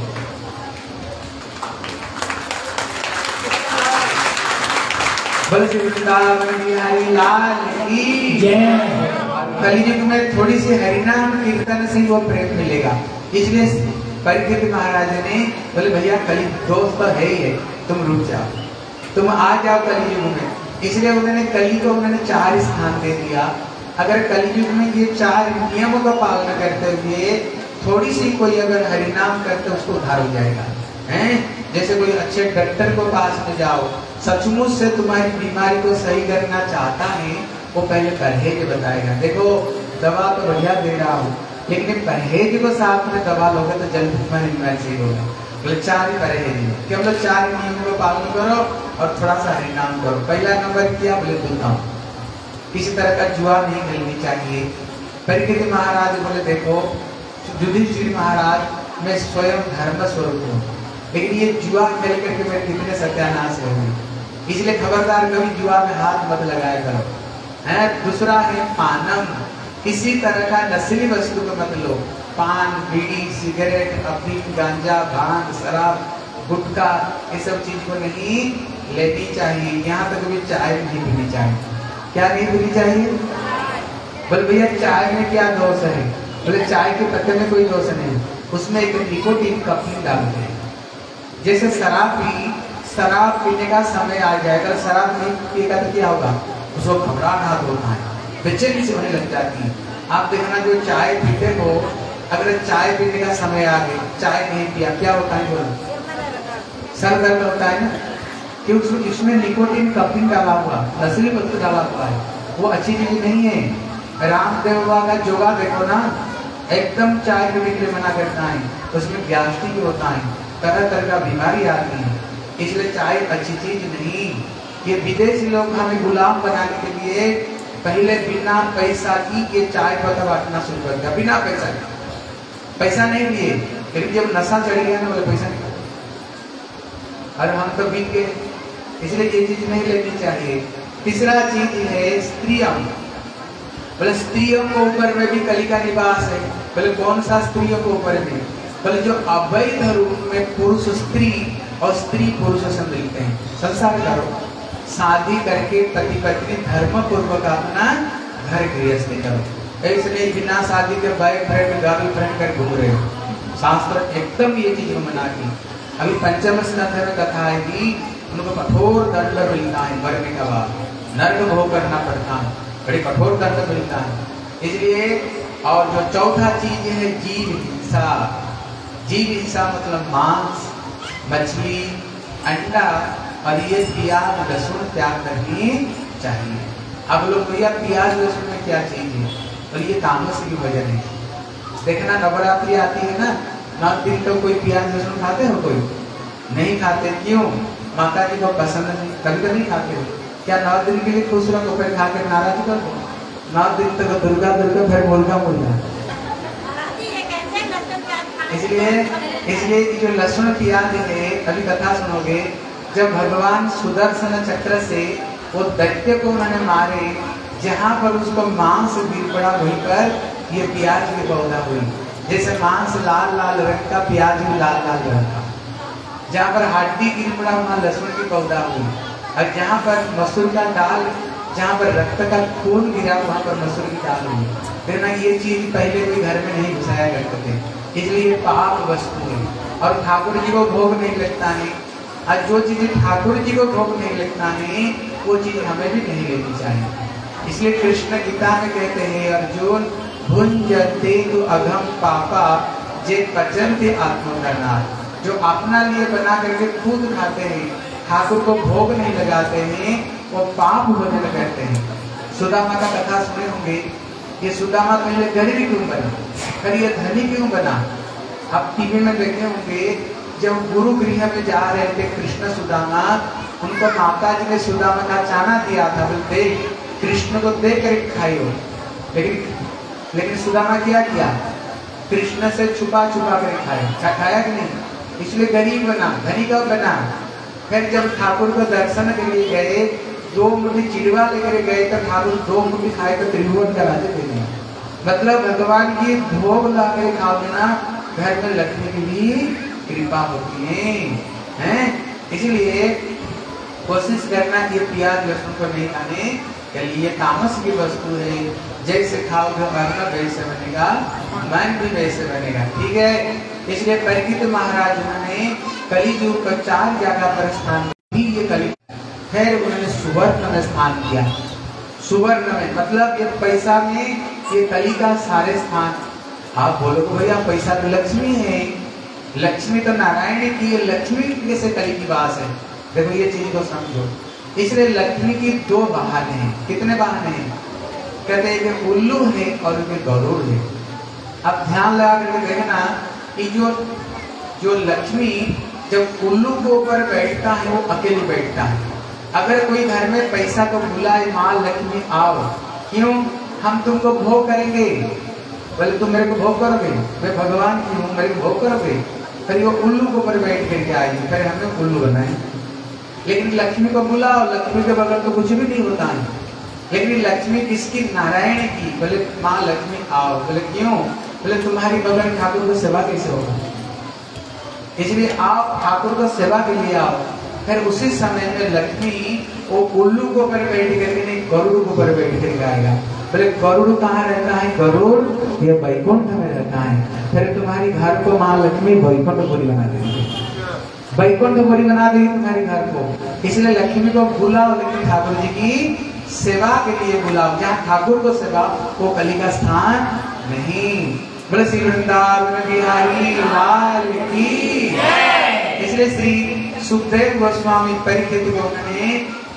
बोल श्री वृंदावन बिहारी लाल की जय। कलयुग में थोड़ी सी हरिनाम कीर्तन से वो प्रेम मिलेगा। इसलिए परीक्षित महाराज ने बोले भैया कलयुग दोस्त तो है ही है, तुम रुक जाओ, तुम आ जाओ कलयुग में। इसलिए उन्होंने कली को उन्होंने 4 स्थान दे दिया। अगर कलयुग में ये 4 नियमों का पालन करते हुए थोड़ी सी कोई अगर हरिनाम करते उसको उद्धार हो जाएगा। हैं? जैसे कोई अच्छे डॉक्टर को पास में जाओ, सचमुच से तुम्हारी बीमारी को सही करना चाहता है, वो पहले परहेज बताएगा। देखो दवा तो बढ़िया दे रहा हूँ, लेकिन परहेज को साथ में दवा लोगे तो जल्द तुम्हारी बीमारी सही होगा। बोले 4 ही परहेज है, केवल 4 नियमों का पालन करो और थोड़ा सा हरिनाम करो। पहला नंबर क्या? बोले दूताओं, किसी तरह का जुआ नहीं खेलनी चाहिए। परीक्षित महाराज बोले देखो युधिष्ठिर महाराज मैं स्वयं धर्म स्वरूप हूँ, लेकिन ये जुआ खेल करके मैं कितने सत्यानाश होंगे, इसलिए खबरदार कभी जुआ में हाथ मत लगाया करो। है दूसरा है पानम, किसी तरह का नस्ली वस्तु को मत लो। पान, बीड़ी, सिगरेट, अफीम, गांजा, भांग, शराब, गुटखा, ये सब चीज को नहीं लेनी चाहिए। यहाँ तक भी चाय नहीं पीनी चाहिए। क्या नहीं पीनी चाहिए? बोले भैया चाय में क्या दोष है? बोले चाय के पत्ते में कोई दोष नहीं, उसमें एक निकोटीन कफीन डालते हैं। जैसे शराब पीने का समय आ जाएगा, शराब नहीं पिएगा तो क्या होगा? उसको घबराहट होता है, बेचैनी से होने लग जाती है। आप देखना जो चाय पीते हो, अगर चाय पीने का समय आ गया, चाय नहीं पिया, क्या होता है? बोलो सर दर्द होता है ना, क्योंकि इसमें निकोटीन कफीन डाला हुआ, नस्ली वस्तु डाला हुआ है, वो अच्छी चीज नहीं है। रामदेव बाबा का योगा देखो ना, एकदम चाय पीने के लिए मना करता है, उसमें गैस्ट्रिक होता है, तरह तरह का बीमारी आती है। इसलिए चाय अच्छी चीज नहीं। ये विदेशी लोग हमें गुलाम बनाने के लिए पहले बिना पैसा की ये चाय पत्ता बांटना शुरू कर दिया, बिना पैसा के। पैसा नहीं लिए, लेकिन जब नशा चढ़ गया ना, बोले पैसा नहीं, और हम तो बीत गए। इसलिए ये चीज नहीं लेनी चाहिए। तीसरा चीज है स्त्रियम। बोले स्त्रियों के ऊपर में भी कली का निवास है। बोले कौन सा स्त्रियों के ऊपर में? बोले जो अवैध रूप में पुरुष स्त्री और स्त्री पुरुष से मिलते हैं, संसार करो, शादी करके पति पत्नी धर्म पूर्वक अपना घर गृहस्थी करो। इसलिए बिना शादी के बॉयफ्रेंड गर्लफ्रेंड कर घूम रहे हो, शास्त्र एकदम ये चीज मना की। अभी पंचम स्कंध में कथा है कि उनको कठोर दंड मिलता है, मरने का बाद नरक भोग करना पड़ता है, बड़े कठोर दंड मिलता है। इसलिए और जो चौथा चीज है जीव हिंसा। जीव हिंसा मतलब मांस, मछली, अंडा और ये प्याज लहसुन त्याग करनी चाहिए। अब लोग भैया प्याज लहसुन में क्या चीज है, और ये तामस की वजह है। देखना नवरात्रि आती है ना, 9 दिन तो कोई प्याज लहसुन खाते हो? कोई नहीं खाते। क्यों? माता जी को पसंद नहीं, कभी कभी खाते हो। क्या 9 दिन के लिए खुश रहो, फिर खा कर नाराज कर दो? 9 दिन तक दुर्गा दुर्गा, फिर मुर्गा मुर्गा। इसलिए जो लहसुन प्याज है, अभी कथा सुनोगे, जब भगवान सुदर्शन चक्र से वो दैत्य को उन्होंने मारे, जहाँ पर उसको मांस गिर पड़ा, वहीं पर ये प्याज की पौधा हुई। जैसे मांस लाल लाल रंग का, प्याज भी लाल लाल रंग का। जहाँ पर हड्डी गिर पड़ा, वहाँ लहसुन की पौधा हुई। और जहाँ पर मसूर का दाल, जहाँ पर रक्त का खून गिरा, वहाँ पर मसूर की दाल हुई। फिर ना ये चीज पहले कोई घर में नहीं घुसाया करते थे, इसलिए पाप वस्तु है और ठाकुर जी को भोग नहीं लगता है। और जो चीज ठाकुर जी को भोग नहीं लगता है, वो चीज हमें भी नहीं लेनी चाहिए। इसलिए कृष्ण गीता में कहते हैं, अर्जुन भुंजते तो अघम पापा जे पचनते आत्मकरणात्। जो अपना लिए बना करके खुद खाते हैं, ठाकुर को भोग नहीं लगाते हैं, वो पाप होने लगते हैं। सुदामा का कथा सुने होंगे। ये सुदामा पहले गरीब क्यों बना, फिर ये धनी क्यों बना? आप टीवी में देखे होंगे, जब गुरु गृह में जा रहे थे कृष्ण सुदामा, उनको माता जी ने सुदामा का चाना दिया था, बोलते कृष्ण को दे कर खाइयो। लेकिन सुदामा क्या किया? कृष्ण से छुपा छुपा कर खाया। खाया कि नहीं? इसलिए गरीब बना, धनी कब बना? फिर जब ठाकुर को दर्शन के लिए गए, 2 मुट्ठी चिड़वा लेकर गए, तो ठाकुर 2 मुट्ठी खाए तो त्रिभुवन का राजा थे। मतलब भगवान की भोग ला कर खाओगे ना, घर में लक्ष्मी की भी कृपा होती है। इसलिए कोशिश करना कि प्याज लहसुन को नहीं खाने के लिए, तामस की वस्तु है। जैसे खाओगे वरना वैसे बनेगा, मन भी वैसे बनेगा। ठीक है। इसलिए परीक्षित महाराज ने कलियुग का 4 जगह पर स्थान भी ये कलि, फिर उन्होंने सुवर्ण में स्थान किया। सुवर्ण में मतलब ये पैसा में ये कली का सारे स्थान। आप बोलो भैया पैसा तो लक्ष्मी है, लक्ष्मी तो नारायण की है, लक्ष्मी कैसे कली की बात है? देखो ये चीज को समझो। इसलिए लक्ष्मी की 2 वाहन हैं। कितने वाहन हैं? कहते हैं कि उल्लू है और गरुड़ है। अब ध्यान लगा करके देखना कि जो लक्ष्मी जब उल्लू के ऊपर बैठता है, वो अकेले बैठता है। अगर कोई घर में पैसा तो बुलाए, माँ लक्ष्मी आओ, क्यों? हम तुमको भोग करेंगे। बोले तुम मेरे को भोग करोगे? मैं भगवान की हूँ, मेरे को भोग करोगे? फिर वो उल्लू के ऊपर बैठ करके आएगी, फिर हमें उल्लू बनाए। लेकिन लक्ष्मी को बुलाओ, लक्ष्मी के बगल तो कुछ भी नहीं होता है। लेकिन लक्ष्मी किसकी? नारायण की। बोले माँ लक्ष्मी आओ। बोले क्यों? बोले तुम्हारी बगल ठाकुर को सेवा कैसे होगा, इसलिए आप ठाकुर को सेवा के लिए आओ। फिर उसी समय में लक्ष्मी वो उल्लू को ऊपर बैठ करके नहीं, गरुड़ को ऊपर बैठ करके आएगा। बोले गरुड़ कहाँ रहता है? गरुड़ ये वैकुंठ में रहता है। फिर तुम्हारी घर को माँ लक्ष्मी वैकुंठपुरी बना देगी, वैकुंठपुरी बना देगी तुम्हारे घर को। इसलिए लक्ष्मी को बुलाओ, लेकिन ठाकुर जी की सेवा के लिए बुलाओ। जहाँ ठाकुर को सेवा, वो कली का स्थान नहीं। बोले श्री वृंदावन बिहारी लाल की। इसलिए श्री सुखदेव गोस्वामी परीक्षित को उन्होंने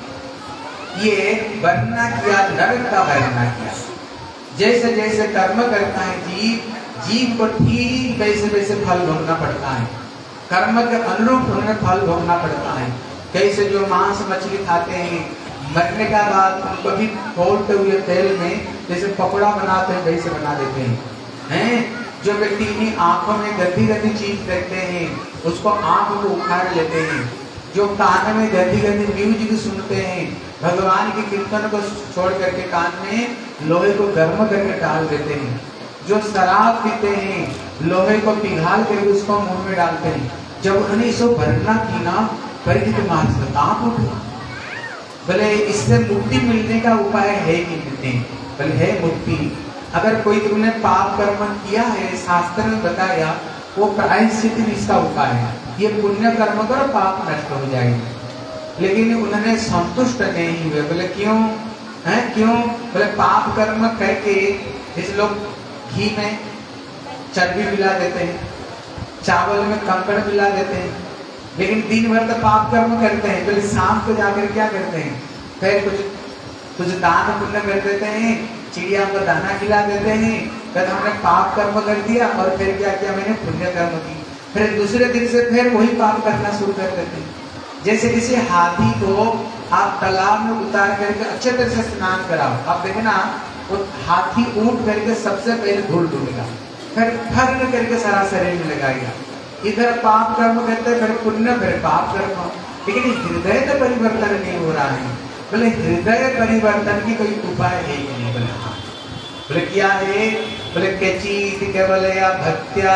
ये वर्णना किया, नरक का वर्णना किया। जैसे जैसे कर्म करता है जीव को ठीक वैसे वैसे फल भोगना पड़ता है। कर्म के अनुरूप उन्हें फल भोगना पड़ता है। कैसे जो मांस मछली खाते हैं, मरने का बाद उनको भी खोलते हुए तेल में जैसे पकौड़ा बनाते हैं वैसे बना देते हैं। जो व्यक्ति इन्हीं आंखों में गंदी गंदी चीज देखते हैं, उसको आंख को उखाड़ लेते हैं। जो कान में गंदी गंदी म्यूजिक सुनते हैं, भगवान के कीर्तन को छोड़ करके कान में लोहे को गर्म करके डाल देते हैं। जो शराब पीते हैं, लोहे को पिघाल करके उसको मुंह में डालते हैं। जब उन्होंने इसको वर्णना की ना, परीक्षित महाराज कांप उठे। बोले इससे मुक्ति मिलने का उपाय है कि नहीं? बोले है मुक्ति। अगर कोई तुमने पाप कर्म किया है, शास्त्र में बताया, वो प्रायश्चित इसका उपाय है। ये पुण्य कर्म करो, पाप नष्ट हो जाएगा। लेकिन उन्होंने संतुष्ट नहीं हुए। बोले क्यों है, क्यों? बोले पाप कर्म करके इस लोग घी में चर्बी मिला देते हैं, चावल में कंकड़ मिला देते हैं, लेकिन दिन भर तो पाप कर्म करते हैं। बोले शाम को जाकर क्या करते हैं, फिर कुछ दान पुण्य कर देते हैं, चिड़िया को दाना खिला देते हैं। फिर हमने पाप कर्म कर दिया और फिर क्या किया, मैंने पुण्य कर्म की। फिर दूसरे दिन से फिर वही पाप करना शुरू कर देते हैं। जैसे किसी हाथी को आप तालाब में उतार करके अच्छे तरह से स्नान कराओ, आप देखना वो हाथी ऊँट करके सबसे पहले धूल डूबेगा, फिर फर्न करके सारा शरीर में लगाएगा। इधर पाप कर्म करते हैं, फिर पुण्य, फिर पाप कर्म, लेकिन हृदय तो परिवर्तन नहीं हो रहा है। बोले हृदय परिवर्तन की कोई उपाय है कि नहीं? बोले हाँ। बोले क्या है? बोले कैचित केवल या भक्त्या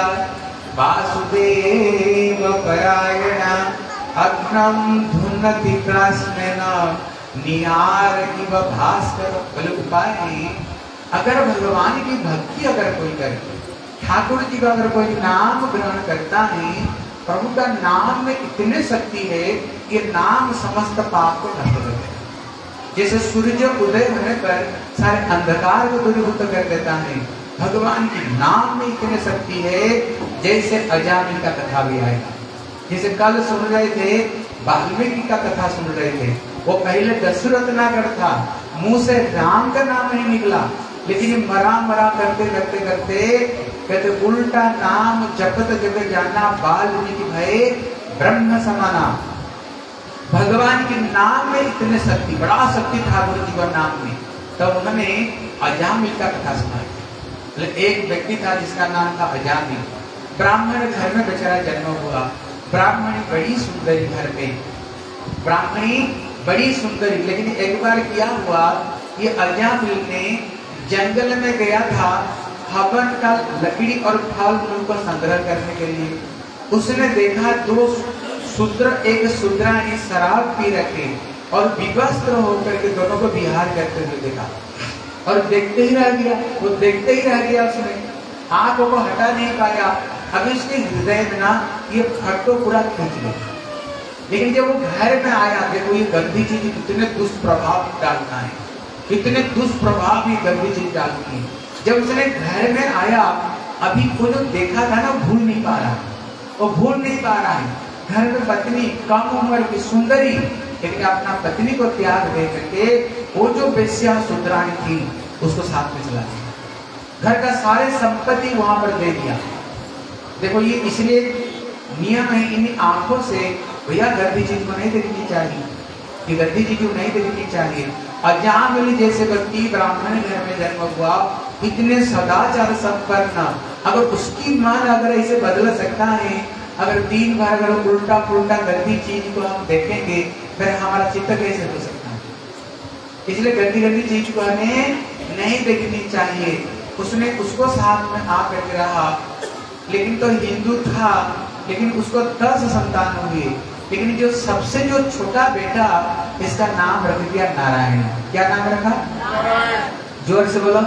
वासुदेव परायणा अग्नम धुन्नति कृष्णेन निहार इव भास्कर। बोले उपाय है, अगर भगवान की भक्ति अगर कोई करे, ठाकुर जी का अगर कोई नाम ग्रहण करता है, प्रभु का नाम में इतनी शक्ति है कि नाम समस्त पाप को नष्ट कर देता है। जैसे सूर्य उदय होने पर सारे अंधकार को दूरीभूत कर देता है, भगवान की नाम में इतनी शक्ति है। जैसे अजामिल का कथा भी आएगा, जैसे कल सुन रहे थे वाल्मीकि का कथा सुन रहे थे, वो पहले दशरथ नागर था, मुंह से राम का नाम नहीं निकला, लेकिन मरा मरा करते करते करते कहते उल्टा नाम जपत जब जाना वाल्मीकि भय ब्रह्म समाना। भगवान के नाम में इतने शक्ति, बड़ा शक्ति ठाकुर जी के नाम में। तब तो उन्होंने अजामिल का कथा सुनाई। एक व्यक्ति था जिसका नाम था अजामिल, ब्राह्मण घर में बेचारा जन्म हुआ। ब्राह्मणी बड़ी सुंदरी, घर में ब्राह्मणी बड़ी सुंदरी, लेकिन एक बार क्या हुआ, ये अजामिल ने जंगल में गया था हवन का लकड़ी और फल फूल को संग्रह करने के लिए। उसने देखा दो शूद्र, एक शूद्राणी शराब पी रखे और विवस्त्र होकर के दोनों को विहार करते हुए देखा, और देखते ही रह गया, वो देखते ही रह गया, उसने आंखों को हटा नहीं पाया। अभी उसके हृदय में ना ये फोटो पूरा खींच गया। लेकिन जब वो घर में आया, देखो ये गंदी चीज कितने दुष्प्रभाव डालता है, कितने दुष्प्रभाव ये गंदी चीज डालती है। जब उसने घर में आया, अभी वो जो देखा था ना भूल नहीं पा रहा, वो भूल नहीं पा रहा है। घर में पत्नी कम उम्र की सुंदरी, लेकिन अपना पत्नी को त्याग दे करके वो जो बेस्या शूद्राणी थी उसको साथ में चला दिया, घर का सारे संपत्ति वहां पर दे दिया। देखो ये इसलिए नियम है, इन आंखों से भैया गंदी चीज को नहीं देखनी चाहिए, ये गंदी चीज को नहीं देखनी चाहिए। अजामिल जैसे व्यक्ति ब्राह्मण घर में जन्म हुआ, इतने सदाचार संपन्न, अगर उसकी मन अगर ऐसे बदल सकता है, अगर दिन भर अगर उल्टा पुल्टा गंदी चीज को हम देखेंगे, फिर हमारा चित्त कैसे हो सकता है? इसलिए गंदी गंदी चीज को हमें नहीं देखनी चाहिए। उसने उसको साथ में आकर के रहा, लेकिन तो हिंदू था, लेकिन उसको 10 संतान हुए, लेकिन जो सबसे जो छोटा बेटा, इसका नाम रख दिया नारायण। क्या नाम रखा? नारायण। जोर से बोलो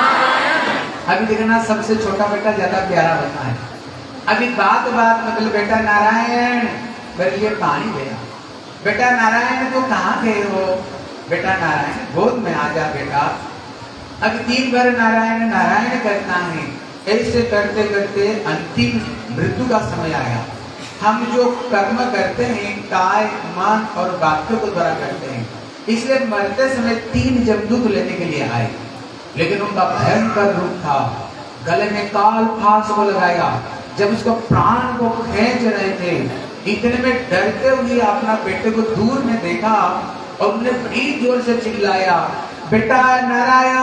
नारायण। अभी देखना सबसे छोटा बेटा ज्यादा प्यारा होता है। अभी बात बात मतलब बेटा नारायण, मेरे लिए पानी देना। बेटा नारायण तो कहाँ गए हो? बेटा नारायण गोद में आ जा बेटा। अब दिन भर नारायण नारायण करता है। ऐसे करते करते अंतिम मृत्यु का समय आया। हम जो कर्म करते हैं काय मन और वाक्यों को द्वारा करते हैं, इसलिए मरते समय 3 जमदूत लेने के लिए आए, लेकिन उनका भयंकर रूप था। गले में काल फांस को लगाया। जब उसको प्राण को खींच रहे थे, इतने में डरते हुए अपना बेटे को दूर में देखा और उन्हें बड़ी जोर से चिल्लाया, बेटा नारायण।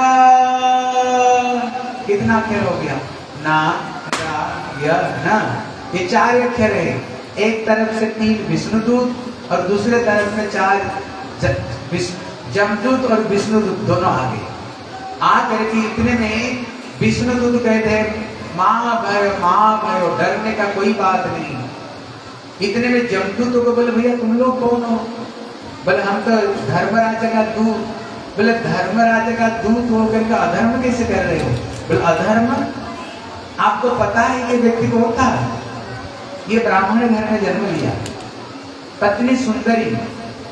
कितना अक्षर हो गया? ना या ना, ये 4 अक्षर है। एक तरफ से 3 विष्णुदूत और दूसरे तरफ में 4 जमदूत और विष्णुदूत दोनों आगे आकर के इतने में विष्णुदूत कहते हैं माँ भयो, डरने का कोई बात नहीं। इतने में जमदूतों को बोले भैया तुम लोग कौन हो? बोले हम तो धर्मराज का दूत। बोले धर्मराज का दूत होकर के अधर्म कैसे कर रहे हो? बोले अधर्म आपको पता है ये व्यक्ति को होता है? ये ब्राह्मण घर में जन्म लिया, पत्नी सुंदरी,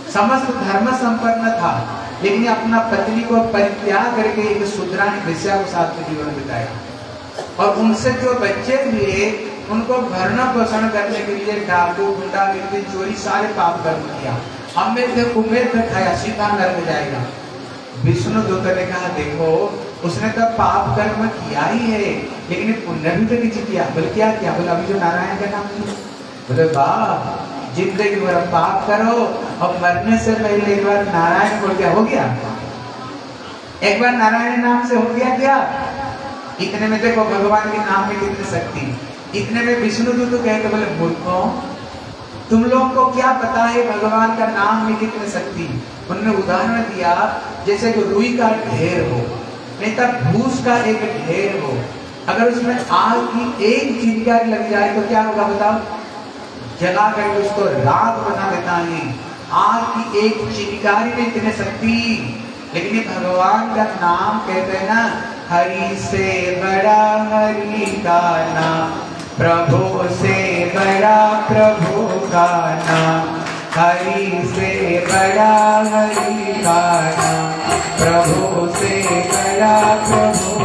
समस्त धर्म संपन्न था, लेकिन अपना पत्नी को परित्याग करके एक शूद्राणी वेश्या के साथ में जीवन बिताया। और उनसे जो बच्चे हुए उनको भरण पोषण करने के लिए डाकू, गुंडागिरी, चोरी सारे पाप कर्म किया। अमेध कुमेध खाया, सीधा नरक जाएगा। विष्णु दूत ने कहा देखो उसने तो पाप कर्म किया ही है, लेकिन पुण्य भी तो किसी किया। बोले क्या किया? बोले अभी जो नारायण का नाम लिया। बोले वाह, जिंदगी भर पाप करो और मरने से पहले एक बार नारायण बोल क्या हो गया? एक बार नारायण नाम से हो गया क्या? इतने में देखो भगवान के नाम में कितनी शक्ति। इतने में विष्णु दूत कहते बोले मूर्खों, तुम लोगों को क्या पता है भगवान का नाम में कितनी शक्ति। उन्होंने उदाहरण दिया जैसे कि रुई का ढेर हो, नहीं तब भूस का एक ढेर हो, अगर उसमें आग की एक चिंगारी लग जाए तो क्या होगा बताओ? जला करके उसको राख बना देता है। आग की एक चिंगारी में इतने शक्ति, लेकिन ये भगवान का नाम कहते हैं ना, हरि से बड़ा हरि का नाम, प्रभु से बड़ा प्रभु का नाम, हरि से बड़ा हरि का नाम, प्रभु से बड़ा प्रभु।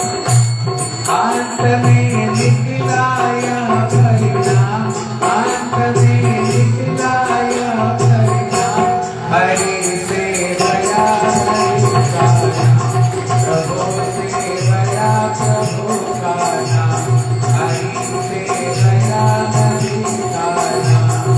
अंत में निकलाया परिणाम, अंत में निकलाया परिणाम, हरि से बड़ा हरि का नाम, प्रभु से बड़ा प्रभु का नाम, हरि से बड़ा हरि का नाम।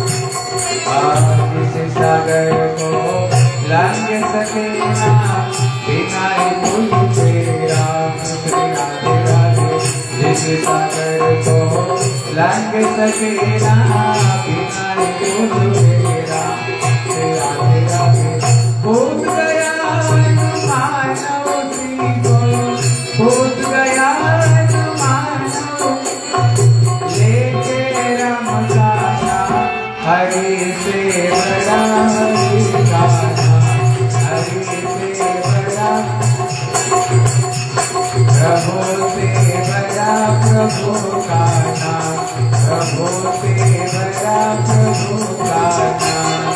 आप इस सागर को लांग सके ना, बिना भूल तेरा राधे राधे। जिस सागर को लांग सके ना, बिना भूल तेरा राधे राधे। कूद गया मानव श्री को, कूद गया मानव लेके राम दासा, हरि से बड़ा हरि का नाम, हरि से बड़ा प्रभु से बड़ा प्रभु का नाम, प्रभु से बड़ा प्रभु का नाम।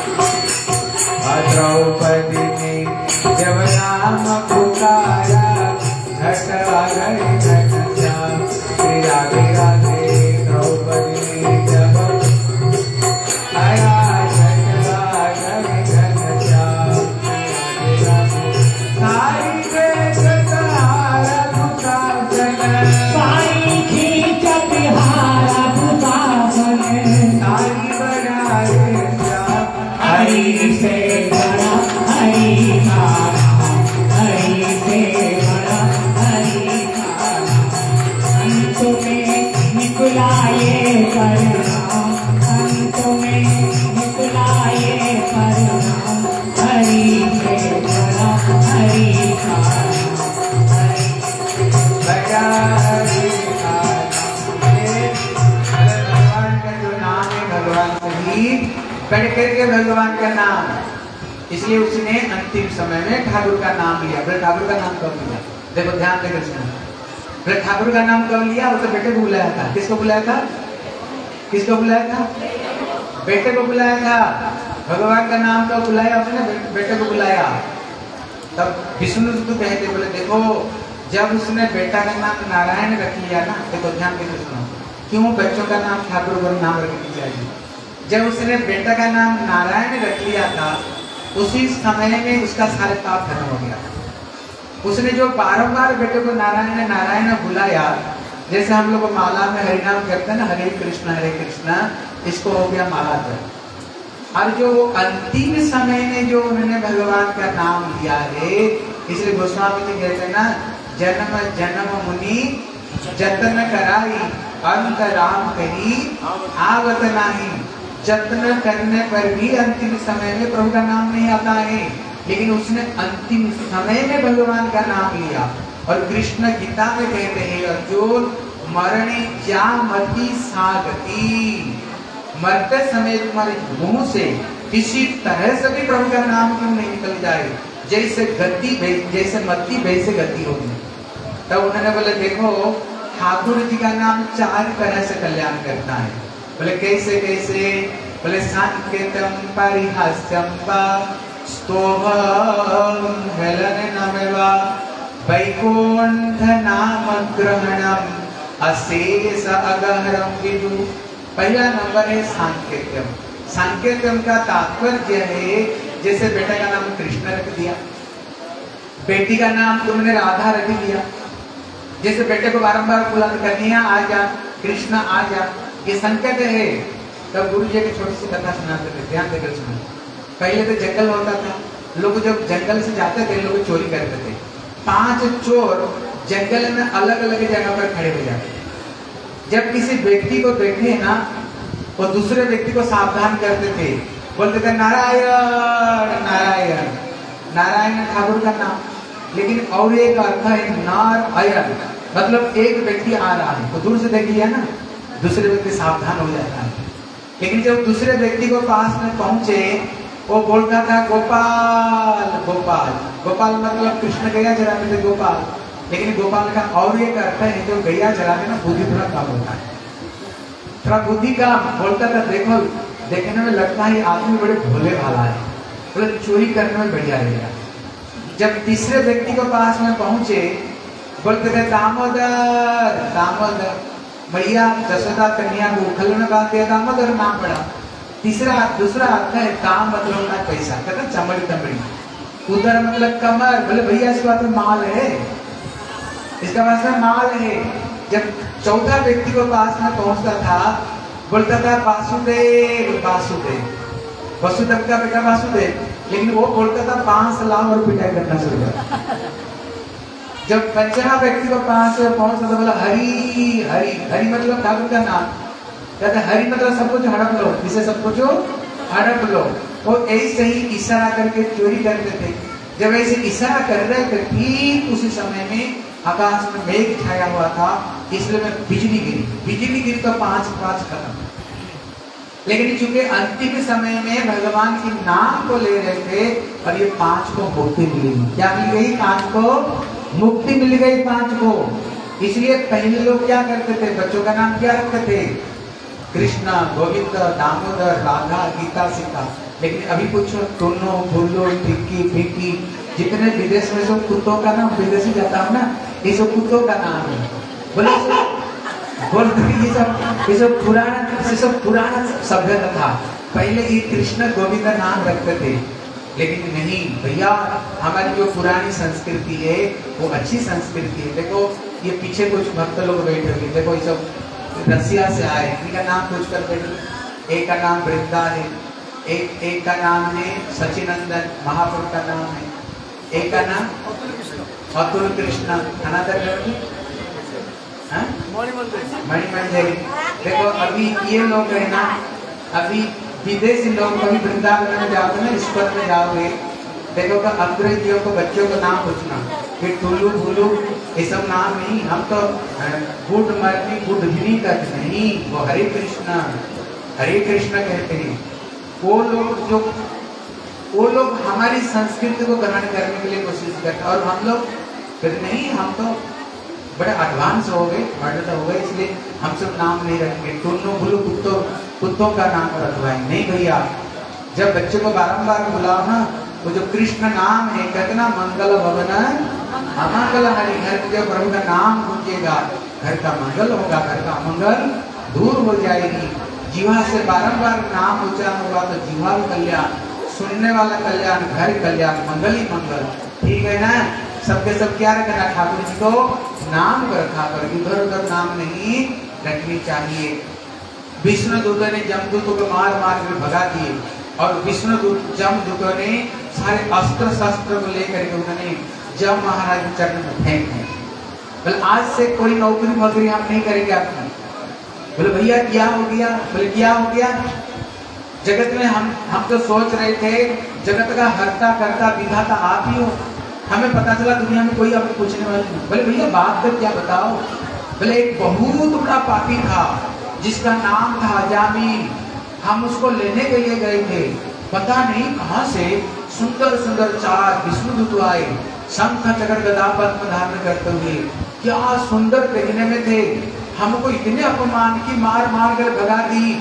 द्रौपदी ने जब नाम पुकारा, घट आ गए घनश्याम, राधे राधे। द्रौपदी ने जब आया, घट आ गए घनश्याम, राधे राधे। साई खींच बिहारा दुशासन, साई खींच बिहारा दुशासन, साई बढ़ाए श्याम, हरि से बड़ा हरि का नाम, हरि से बड़ा हरि का नाम। अंत में निकला ये परिणाम, अंत में निकला ये परिणाम, हरि से बड़ा हरि का नाम, हरि बड़ा हरि का नाम। भगवान का जो नाम है, भगवान से ही बढ़ करके भगवान का नाम, इसलिए उसने अंतिम समय में ठाकुर का नाम लिया। बोले ठाकुर का नाम कब लिया? देखो ध्यान देकर सुनो। बोले ठाकुर का नाम कब लिया? वो तो बेटे को बुलाया था। किसको बुलाया था? किसको बुलाया था? बेटे को बुलाया था। भगवान का नाम तो बुलाया उसने, बेटे को बुलाया। तब विष्णु तो कहते बोले देखो जब उसने बेटा का नाम नारायण रख लिया ना, देखो ध्यान देकर सुनो, क्यों बच्चों का नाम ठाकुर को नाम रखनी चाहिए? जब उसने बेटा का नाम नारायण रख लिया था, उसी समय में उसका सारे पाप खत्म हो गया। उसने जो बारंबार बेटे को नारायण नारायण बुलाया, जैसे हम लोग माला में हरिनाम करते हैं ना, हरे कृष्णा, इसको हो गया माला पर। और जो अंतिम समय में जो उन्होंने भगवान का नाम लिया है, इसलिए गोस्वामी जी कहते हैं ना, जन्म जन्म मुनि जतन कराई, अंत राम कही आवत नाही। जतन करने पर भी अंतिम समय में प्रभु का नाम नहीं आता है, लेकिन उसने अंतिम समय में भगवान का नाम लिया। और कृष्ण गीता में कहते हैं अर्जुन, मरणे क्या मति सागति, मरते समय तुम्हारे मुंह से किसी तरह से भी प्रभु का नाम क्यों नहीं निकल जाए, जैसे गति जैसे मति वैसे गति होगी। तब उन्होंने बोले देखो ठाकुर जी का नाम 4 तरह से कल्याण करता है। बोले कैसे कैसे? बोले सांकेतम परिहास्यम वा स्तोभम हेलनमेवा वैकुंठ नाम ग्रहणम अशेष अगहरम विदु। पहला नंबर है सांकेत्यम। सांकेत्यम का तात्पर्य है जैसे बेटा का नाम कृष्ण रख दिया, बेटी का नाम तुमने राधा रख दिया। जैसे बेटे को बारंबार बुलाते कन्हैया आ जा, कृष्ण आ जा, ये संकेत है। तब गुरु जी की छोटी सी कथा सुनाते थे, ध्यान देकर सुना। पहले तो जंगल होता था, लोग जब जंगल से जाते थे लोग चोरी करते थे। 5 चोर जंगल में अलग अलग जगह पर खड़े हो जाते थे। जब किसी व्यक्ति को देखे ना, वो दूसरे व्यक्ति को सावधान करते थे, बोलते थे नारायण नारायण। नारायण ठाकुर का नाम, लेकिन और एक अर्थ है नारायण, मतलब एक व्यक्ति आ रहा है तो दूर से देख लिया ना, दूसरे व्यक्ति सावधान हो जाता है। लेकिन जब दूसरे व्यक्ति को पास में पहुंचे, वो बोलता था गोपाल गोपाल। गोपाल मतलब कृष्ण गैया जलाते थे गोपाल, लेकिन गोपाल का और एक अर्थ है जो गैया जलाते ना बुद्धि थोड़ा कम होता है, थोड़ा बुद्धि कम। बोलता था देखो देखने में लगता है आदमी बड़े भोले भाला है, बोले चोरी करने में बढ़िया रहेगा। जब तीसरे व्यक्ति को पास में पहुंचे, बोलते थे दामोदर दामोदर। भैया जसोदा कन्या को उखल में बात दिया, दामोदर नाम पड़ा। दूसरा अर्थ है दाम मतलब होता है पैसा, कहते चमड़ी तमड़ी। उधर मतलब कमर, बोले भैया इसके पास में माल है, इसका पास में माल है। जब चौथा व्यक्ति को पास में पहुंचता था, बोलता था वासुदेव वासुदेव। वसुदेव का बेटा वासुदेव, लेकिन वो बोलता था 5 लाख और पिटाई करना शुरू कर। जब पंचमा व्यक्ति को पास में पहुंचता था, बोला हरि हरि। हरि मतलब ठाकुर का नाम, कहते हरि मतलब सब कुछ हड़प लो, इसे सब कुछ हड़प लो। वो ऐसे ही इशारा करके चोरी करते थे। जब ऐसे इशारा कर रहे थे, ठीक उसी समय में आकाश में मेघ छाया हुआ था, इसलिए में बिजली गिरी तो 5 खत्म। लेकिन चूंकि अंतिम समय में भगवान के नाम को ले रहे थे और ये 5 को मुक्ति मिली। क्या मिल गई? 5 को मुक्ति मिल गई 5 को। इसलिए पहले लोग क्या करते थे, बच्चों का नाम क्या रखते थे? कृष्णा, गोविंद, दामोदर, राधा, गीता, सीता। लेकिन अभी पूछो टुन्नो, फुल्लो, टिक्की, फिक्की, जितने विदेश में सब कुत्तों का नाम विदेशी जाता है ना, ये सब कुत्तों का नाम है। बोले ये सब पुराना सभ्यता था। पहले ये कृष्ण गोविंद नाम रखते थे, लेकिन नहीं भैया, हमारी जो पुरानी संस्कृति है वो अच्छी संस्कृति है। देखो ये पीछे कुछ भक्त लोग बैठे हुए, देखो ये सब रसिया से आए, इनका नाम पूछ कर बैठे। एक का नाम वृंदा है, एक का नाम है सचिनंदन, महापुरुष का नाम है। एक का नाम अतुल कृष्ण, अनादर मणिमंजरी। देखो अभी ये लोग है ना, अभी विदेशी लोग कभी वृंदावन में जाओगे ना, ईश्वर में जाओगे, देखो का अंग्रेजियों को बच्चों का नाम पूछना कि टुल्लू भुल्लू ये सब नाम नहीं। हम तो गुड मॉर्निंग गुड इवनिंग कहते नहीं, वो हरे कृष्ण कहते हैं। वो लोग हमारी संस्कृति को ग्रहण करने के लिए कोशिश करते हैं, और हम लोग कहते नहीं, हम तो बड़े एडवांस हो गए, मॉडर्न हो गए, इसलिए हम सब नाम नहीं रखेंगे। टुन्नू भुल्लू कुत्तों का नाम रखवाएंगे नहीं भैया। जब बच्चे को बारंबार बुलाओ ना, वो जो कृष्ण नाम है, कहते ना मंगल भवन अमंगल हरि। घर में जब प्रभु का नाम गूंजेगा, घर का मंगल होगा, घर का अमंगल दूर हो जाएगी। जीवा से बारंबार नाम उच्चारण होगा तो जीवा कल्याण, सुनने वाला कल्याण, घर कल्याण, मंगल ही मंगल। ठीक है ना? सबके सब क्या रखना? ठाकुर जी को नाम को रखा कर, इधर उधर नाम नहीं रखनी चाहिए। विष्णु दूतों ने जमदूतों को मार मार कर भगा दिए, और विष्णु दूत जमदूतों ने सारे अस्त्र शस्त्र को लेकर के उन्होंने जम महाराज के चरण में फेंक दिए। बोले आज से कोई नौकरी हम नहीं करेंगे आपकी। बोले भैया क्या हो गया? बोले क्या हो गया? जगत में हम तो सोच रहे थे जगत का हर्ता करता विधाता आप ही हो, हमें पता चला दुनिया में कोई आपको पूछने वाला नहीं। बोले भैया बात कर क्या बताओ? बोले एक बहुत बड़ा पापी था जिसका नाम था जामीन, हम उसको लेने के लिए गए थे। पता नहीं कहां से सुंदर सुंदर 4 विष्णुदूत आए, शंख चक्र गदा पद्म धारण करते हुए, क्या सुंदर देखने में थे। हमको इतने अपमान की मार मार कर भगा दी।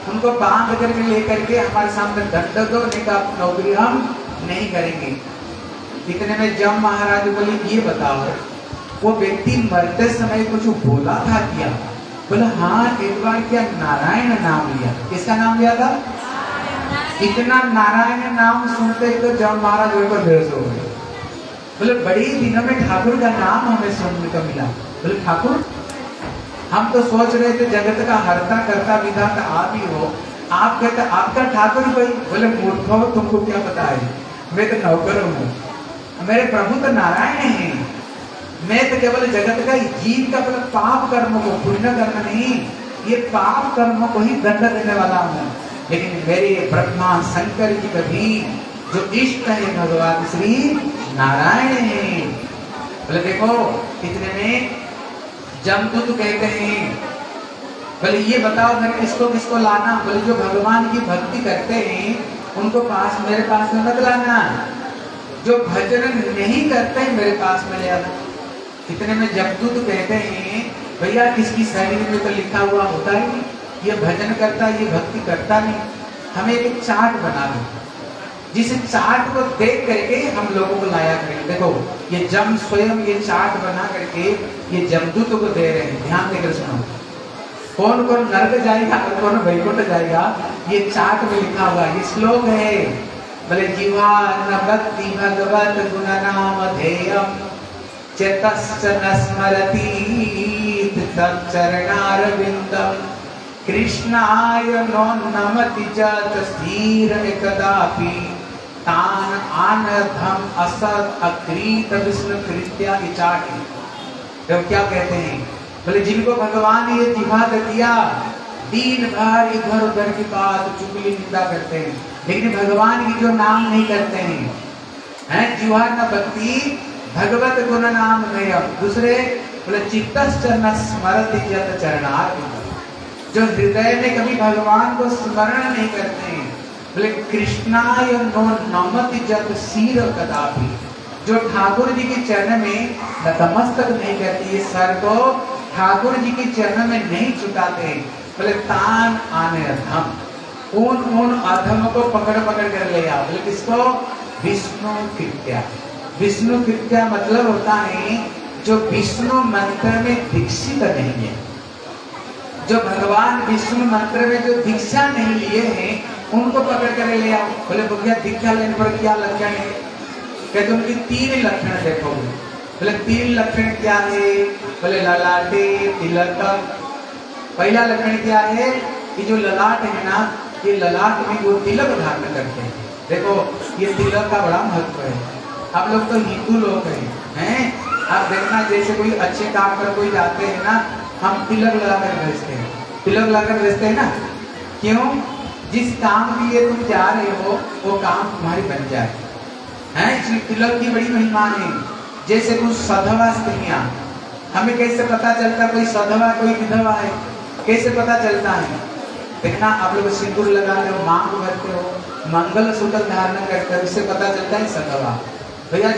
उनको बांध करके लेकर के हमारे सामने दंड दो, नहीं का नौकरी हम नहीं करेंगे। इतने में जम महाराज बोले ये बताओ, वो व्यक्ति मरते समय कुछ बोला था क्या? बोले हाँ, एक बार क्या नारायण नाम लिया। किसका नाम लिया था? इतना नारायण नाम सुनते ही तो जम महाराज को बेहोश हो गए। बोले बड़ी दिनों में ठाकुर का नाम हमें सुनने को मिला। बोले ठाकुर, हम तो सोच रहे थे जगत का हरता करता विधाता आप ही हो, आप कहते आपका ठाकुर कोई। बोले मूर्खों, तुमको क्या पता है, मैं तो नौकर हूँ, मेरे प्रभु तो नारायण है। मैं तो केवल जगत का जीव का मतलब पाप कर्म को, पुण्य कर्म नहीं, ये पाप कर्म को ही दंड देने वाला हूँ। लेकिन मेरे ब्रह्मा शंकर जी का भी जो इष्ट है भगवान श्री नारायण है। बोले देखो, इतने में जमदूत कहते हैं, बोले ये बताओ मैं किसको किसको लाना? बोले जो भगवान की भक्ति करते हैं उनको पास, मेरे पास में मत लाना, जो भजन नहीं करते मेरे पास में ले आना। इतने में जमदूत कहते हैं भैया किसकी शरीर में तो लिखा हुआ होता ही नहीं, ये भजन करता, ये भक्ति करता नहीं, हमें एक चार्ट बना दो, जिस चार्ट को देख करके हम लोगों को लाया करें। देखो ये जम स्वयं ये चार्ट बना करके ये जमदूत को दे रहे हैं। ध्यान देकर सुनो, कौन कौन नरक जाएगा और कौन वैकुंठ जाएगा, ये चार्ट में लिखा हुआ। ये श्लोक है, बोले जीवा न भक्ति भगवत गुण नाम ध्येयम् चेतश्च न स्मरति तच्चरणारविन्दम् कृष्णाय नो नमति च स्थिर कदापि तान आनधम असत अक्रीत विष्णु कृत्या इचाटी। जब क्या कहते हैं, बोले जिनको भगवान ये जिहा दिया, दिन भर इधर उधर की बात चुगली निंदा करते हैं, लेकिन भगवान की जो नाम नहीं करते हैं, जिहा न भक्ति भगवत गुण नाम में। दूसरे बोले चित्तश्च न स्मरति यत चरणार्विंद, जो हृदय में कभी भगवान को स्मरण नहीं करते हैं। बोले कृष्णाय नो नमति जत सिर कदापि, जो ठाकुर जी के चरण में नतमस्तक नहीं करती, ये सर को ठाकुर जी के चरण में नहीं झुकाते। बोले तान आने अधम, उन अधम को पकड़ पकड़ कर ले आओ। बोले किसको? विष्णु कृत्या। विष्णु कृत्या मतलब होता है जो विष्णु मंत्र में दीक्षित नहीं है, जो भगवान विष्णु मंत्र में जो दीक्षा नहीं लिए हैं उनको पकड़ कर ले आओ। बोले भैया दीक्षा लेने पर क्या लक्षण है? कहते उनकी 3 लक्षण देखो। बोले 3 लक्षण क्या है? बोले ललाटे तिलक। पहला लक्षण क्या है कि जो ललाट है ना, ये ललाट में वो तिलक धारण करते हैं। देखो ये तिलक का बड़ा महत्व है। आप लोग तो हिंदू लोग हैं, आप देखना जैसे कोई अच्छे काम पर कोई जाते हैं ना, हम तिलक लगाकर भेजते हैं, तिलक लगाकर भेजते हैं ना। क्यों? जिस काम के लिए तुम जा रहे हो वो काम तुम्हारी बन जाए, हैं? इसलिए तिलक की बड़ी महिमा है। जैसे कुछ सधवा स्त्रियां, हमें कैसे पता चलता कोई सधवा कोई विधवा है? कैसे पता चलता है? देखना आप लोग सिंदूर लगाते हो, मांग भरते हो, मंगल सूत्र धारण करते हो, इससे पता चलता है सधवा। भैया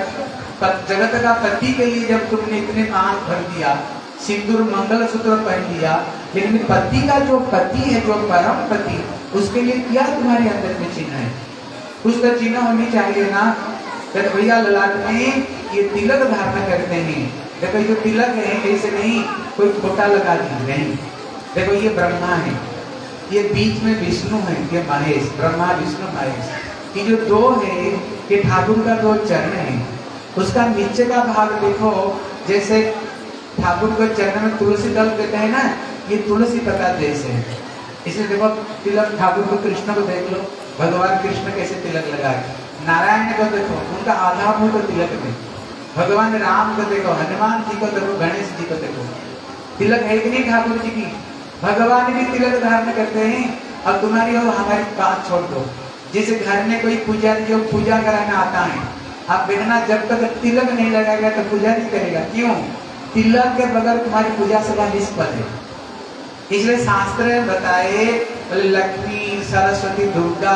जगत का पति के लिए जब तुमने इतने मांग भर दिया, सिंदूर मंगल सूत्र पहन लिया, लेकिन पति का जो पति है, जो परम पति, उसके लिए क्या तुम्हारे अंदर में चिन्ह है? कुछ तो चिन्ह होनी चाहिए ना। तो भैया ललाट में ये तिलक धारण करते हैं। देखो जो तिलक है ऐसे नहीं कोई खोटा लगा दी, नहीं। देखो ये ब्रह्मा है, ये बीच में विष्णु है, ये महेश, ब्रह्मा विष्णु महेश। ये जो 2 है ये ठाकुर का 2 चरण है। उसका नीचे का भाग देखो, जैसे ठाकुर के चरण में तुलसी दल कहते हैं ना, ये तुलसी पता जैसे है। इसलिए देखो तिलक ठाकुर को, कृष्ण को देख लो, भगवान कृष्ण कैसे तिलक लगाए। नारायण को देखो, उनका आधा मुंह तो तिलक में। भगवान राम को देखो, हनुमान जी को देखो, गणेश जी को देखो, तिलक है कि नहीं ठाकुर जी की? भगवान भी तिलक धारण करते हैं। अब तुम्हारी और हमारी बात छोड़ दो, जैसे घर में कोई पुजारी जो पूजा कराना आता है, आप देखना जब तक तिलक नहीं लगाएगा तो पूजा नहीं करेगा। क्यों? तिलक के बगैर तुम्हारी पूजा सदा निष्फल है। इसलिए शास्त्र में बताए, बोले लक्ष्मी सरस्वती दुर्गा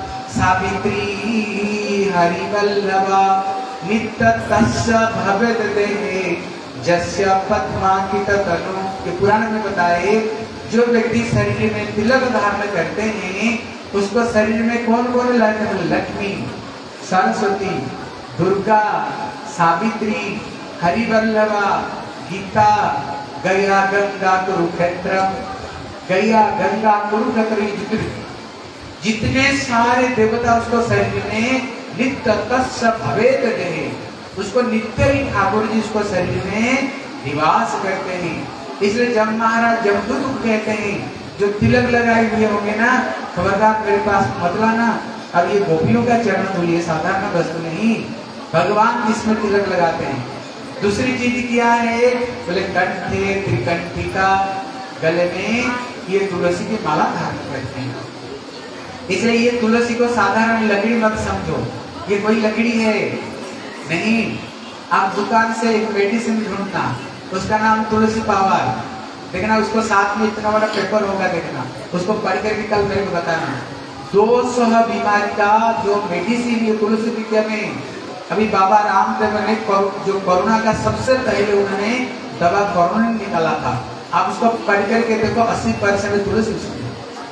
सावित्री हरिवल्लभा नित्य तस्य भवेत् देहे जस्य पद्मांकित तनु। ये पुराण में बताए जो व्यक्ति शरीर में तिलक धारण करते हैं उसको शरीर में कौन कौन लगते हैं? लक्ष्मी, सरस्वती, दुर्गा, सावित्री, हरिवल्लभा, गीता, गया गंगा कुरुक्षेत्र, गया गंगा कुरुक्षेत्र, जितने सारे देवता उसको शरीर में नित्य तत्स भवेत देहे, उसको नित्य ही ठाकुर जी उसको शरीर में निवास करते हैं। इसलिए जब महाराज जमदूत कहते हैं जो तिलक लगाए हुए होंगे ना, खबरदार मेरे पास मत लाना, अब ये गोपियों का चरण धूल, ये साधारण वस्तु नहीं, भगवान इसमें तिलक लगाते हैं। दूसरी चीज क्या है? बोले कंठे त्रिकंठिका, गले में ये तुलसी की माला धारण करते हैं। इसलिए ये तुलसी को साधारण लकड़ी मत समझो, ये कोई लकड़ी है नहीं। आप दुकान से एक मेडिसिन ढूंढना, उसका नाम तुलसी पावर, देखना उसको साथ में इतना बड़ा पेपर होगा, देखना उसको पढ़ करके कल मेरे को बताना। 200 बीमारी का जो मेडिसिन ये तुलसी विद्या में, अभी बाबा रामदेव ने जो कोरोना का सबसे पहले उन्होंने दवा कोरोना निकाला था, आप उसको पढ़ करके देखो 80% तुलसी उसमें,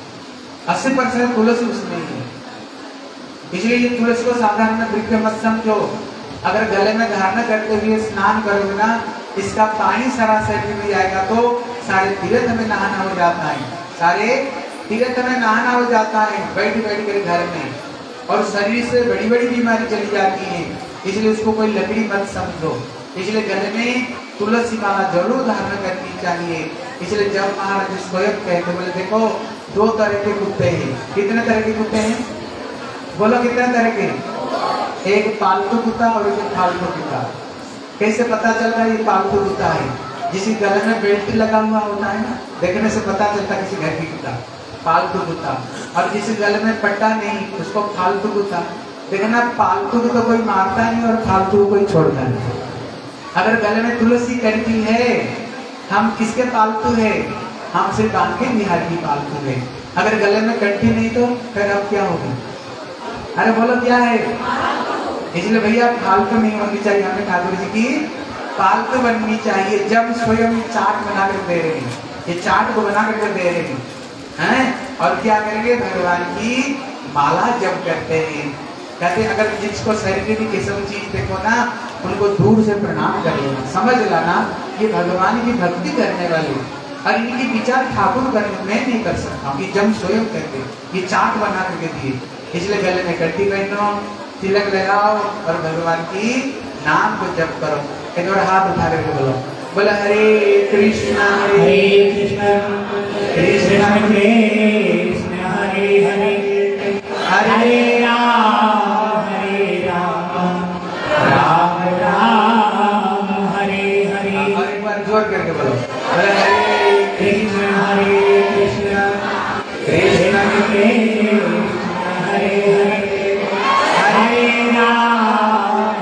80% तुलसी उसमें है। इसलिए ये तुलसी को साधारण वृक्ष मत समझो। अगर गले में धारण करते हुए स्नान करोगे ना, इसका पानी सारा शरीर में जाएगा तो सारे तीर्थ में नहाना हो जाता है, सारे तीर्थ में नहाना हो जाता है बैठ बैठ कर घर में, और शरीर से बड़ी बड़ी बीमारी चली जाती है। इसलिए उसको कोई लकड़ी मत समझो। इसलिए गले में तुलसी माला जरूर धारण करनी चाहिए। इसलिए जब महाराज स्वयं कहते बोले देखो 2 तरह के कुत्ते हैं। कितने तरह के कुत्ते हैं? बोलो कितने तरह के? एक पालतू कुत्ता और एक फालतू कुत्ता। कैसे पता चल रहा है ये पालतू कुत्ता है? जिसके गले में बेल्ट लगा हुआ होता है ना, देखने से पता चलता किसी घर की कुत्ता, पालतू कुत्ता। और जिसके गले में पट्टा नहीं उसको फालतू कुत्ता। देखना पालतू को तो कोई मारता नहीं और फालतू को कोई छोड़ता नहीं। अगर गले में तुलसी करती है, हम किसके पालतू है? हम सिर्फ बांके बिहार की पालतू है। अगर गले में कंठी नहीं तो फिर अब क्या होगा? अरे बोलो क्या है? इसलिए भैया फालतू नहीं होनी चाहिए, हमें ठाकुर जी की पालतू बननी चाहिए। जब स्वयं चाट बना कर दे रहे हैं, ये चाट को बना कर दे रहे हैं, और क्या करेंगे? भगवान की माला जप करते हैं। कहते अगर जिसको शरीर की किसी चीज देखो ना, उनको दूर से प्रणाम कर लेना, समझ लाना ये भगवान की भक्ति करने वाले, और इनकी विचार ठाकुर करने मैं नहीं कर सकता, ये जब स्वयं करते, ये चाट बना करके दिए। इसलिए गले में कट्टी पहनो, तिलक लगाओ और भगवान की नाम को जप करो। एक बार हाथ उठा करके बोलो, बोले हरे कृष्णा कृष्ण कृष्ण हरे हरे हरे राम राम राम हरे हरे। और एक बार जोर करके बोलो, बोले हरे कृष्ण कृष्ण हरे हरे हरे राम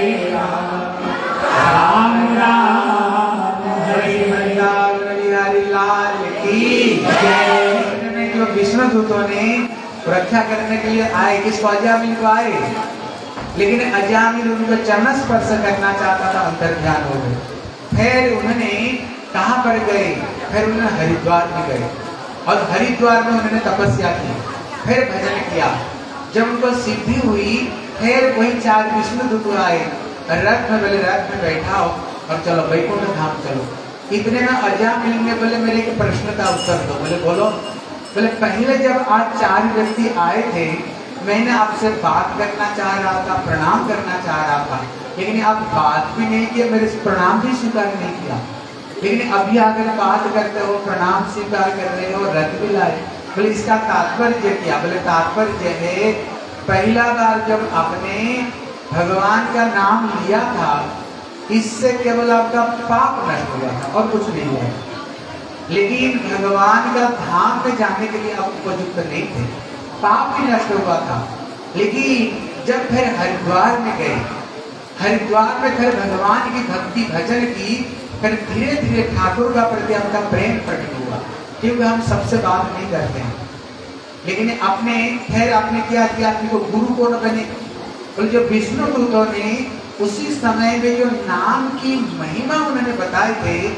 राम राम हरे हरे। लाल की जय। जो विष्णु दूतों ने रक्षा करने के लिए आए, किसको? अजामिल को आए, लेकिन अजामिल उनको चरण स्पर्श करना चाहता था, अंतर्ध्यान हो गए। फिर उन्होंने कहाँ पर गए? फिर उन्होंने हरिद्वार में गए, और हरिद्वार में उन्होंने तपस्या की, फिर भजन किया। जब उनको सिद्धि हुई, फिर वही 4 विष्णु दूत आए, रथ में बोले रथ में बैठाओ और चलो वैकुंठ धाम चलो। इतने में अजामिल ने बोले मेरे एक प्रश्न का उत्तर दो। बोले बोलो। बोले पहले जब आज 4 व्यक्ति आए थे, मैंने आपसे बात करना चाह रहा था, प्रणाम करना चाह रहा था, लेकिन आप बात भी नहीं किया, मेरे प्रणाम भी स्वीकार नहीं किया। लेकिन अभी आकर बात करते हो, प्रणाम स्वीकार कर रहे हो, रथ भी लाए। बोले इसका तात्पर्य क्या? बोले तात्पर्य है पहला बार जब आपने भगवान का नाम लिया था, इससे केवल आपका पाप नष्ट हुआ था और कुछ नहीं हुआ। लेकिन भगवान का धाम में जाने के लिए आप उपयुक्त नहीं थे, पाप भी नष्ट हुआ था। लेकिन जब फिर हरिद्वार में गए, हरिद्वार में फिर भगवान की भक्ति भजन की, फिर धीरे धीरे ठाकुर का प्रति आपका प्रेम प्रकट हुआ। क्योंकि हम सबसे बात नहीं करते हैं, लेकिन अपने फिर आपने क्या किया? अपने को गुरु को न बने। और जो विष्णु दूतों ने उसी समय में जो नाम की महिमा उन्होंने बताए थे,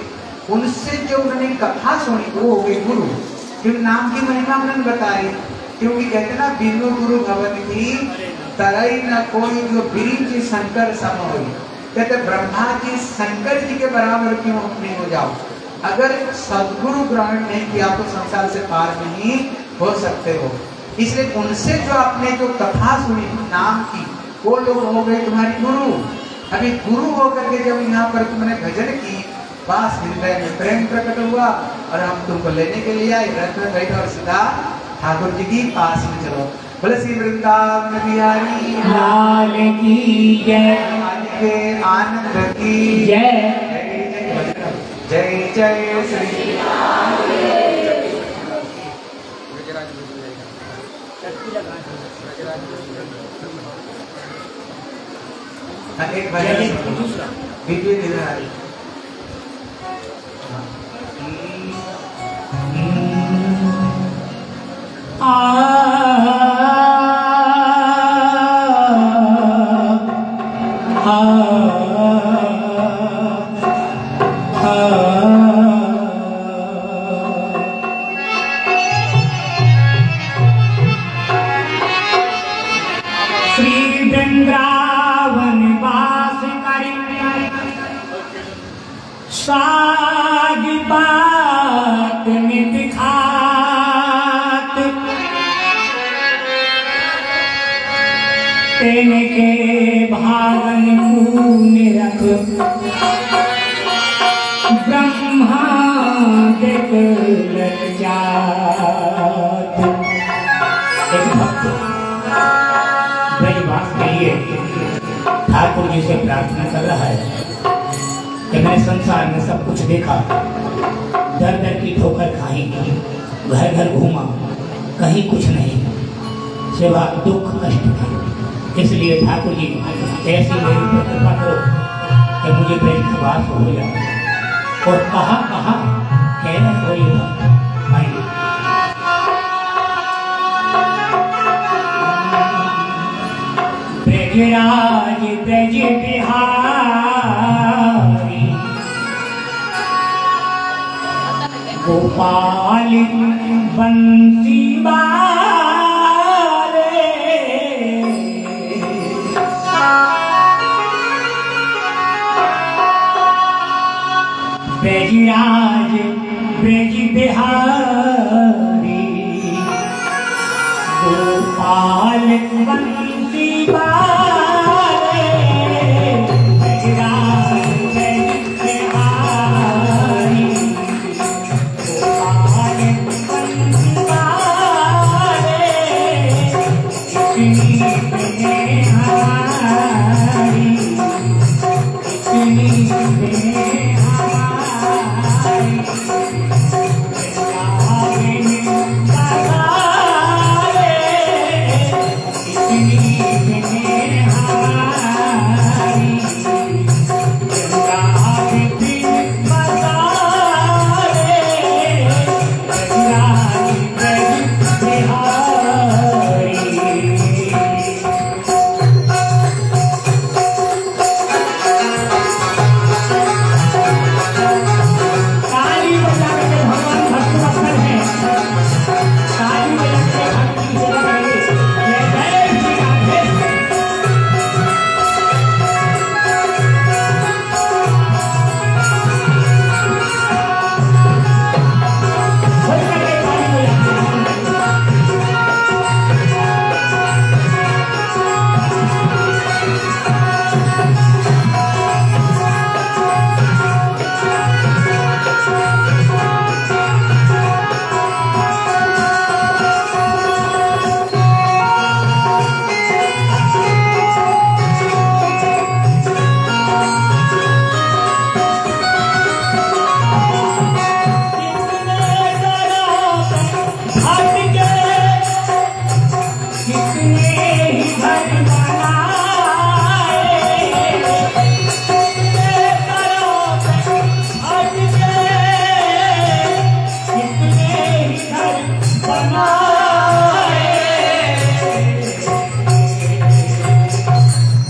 उनसे जो उन्होंने कथा सुनी वो हो गई गुरु। क्योंकि नाम की महिमा उन्होंने बताई, क्योंकि कहते ना बिनु गुरु भवन की तरई न कोई जो बिरिंच शंकर सम होई। कहते ब्रह्मा जी शंकर जी के बराबर क्यों नहीं हो जाओ। अगर सदगुरु ग्रहण नहीं किया तो संसार से पार नहीं हो सकते हो। इसलिए उनसे जो आपने जो कथा सुनी नाम की, वो लोग हो गए तुम्हारी गुरु। अभी गुरु होकर के जब यहाँ पर तुमने भजन की, बस हृदय में प्रेम प्रकट हुआ और हम तुमको लेने के लिए आए, रथ में बैठे और सीधा ठाकुर जी की पास में चलो। बोले श्री वृंदावन बिहारी लाल की जय, के आनंद की जय जय जय श्री एक वीडियो इधर आ रही श्री वृंदावन वास करी साग बात नित खात, तिनके भावन कून रख ब्रह्मा दिख जात। एक भक्त ब्रजवास के लिए ठाकुर जी से प्रार्थना कर रहा है कि मैं संसार में सब कुछ देखा, दर दर की ठोकर खाई, घर घर घूमा, कहीं कुछ नहीं, सेवा दुख कष्ट है। इसलिए ठाकुर जी ऐसी मेरी पर कृपा करो कि मुझे ब्रजवास हो जाए। और कहा कहना कोई आइए ब्रजराज ब्रज बिहारी गोपाल बंसी बारे, ब्रजराज ब्रज बिहारी गोपाल बंसी बारे, ब्रजराज ब्रज बिहारी गोपाल बंसी बारे, इतनी प्रेम हमारी, इतनी प्रेम हमारी,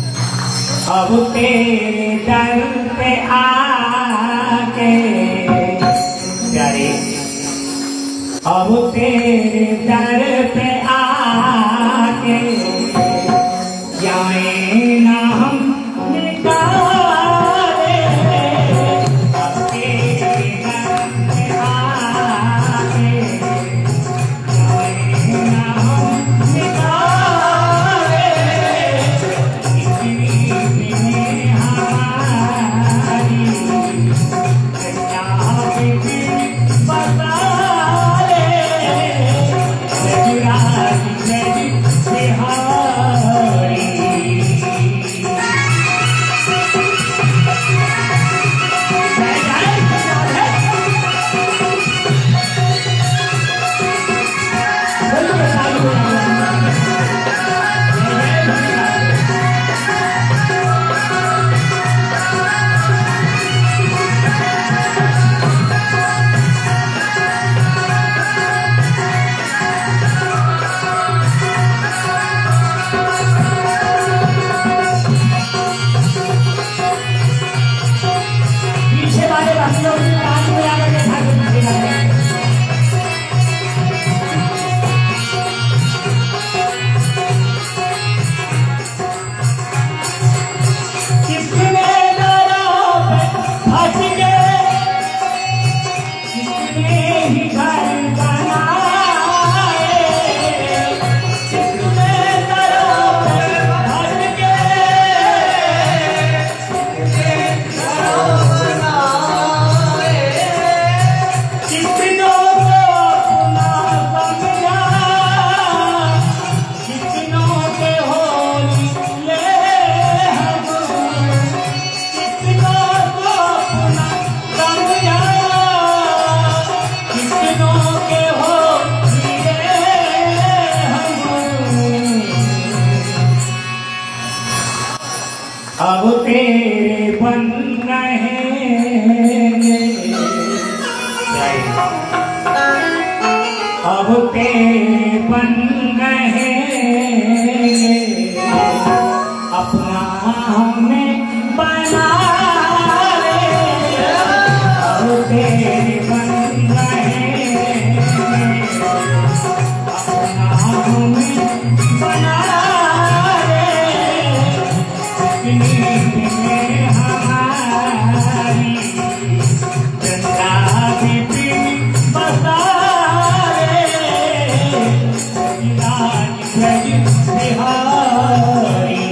अब तेरे दर पे आके दर पे आके जाए ना हम निकाले, आपके दर पे आके जाए ना हम निकाले, इतनी हमारी अब तेरे बन रहेंगे, अब तेरे बन रहेंगे, अपना हमें बना ले, अब तेरे बन रहेंगे, अपना हमें बना हमारी गंगा भी बसा रे, बिहारी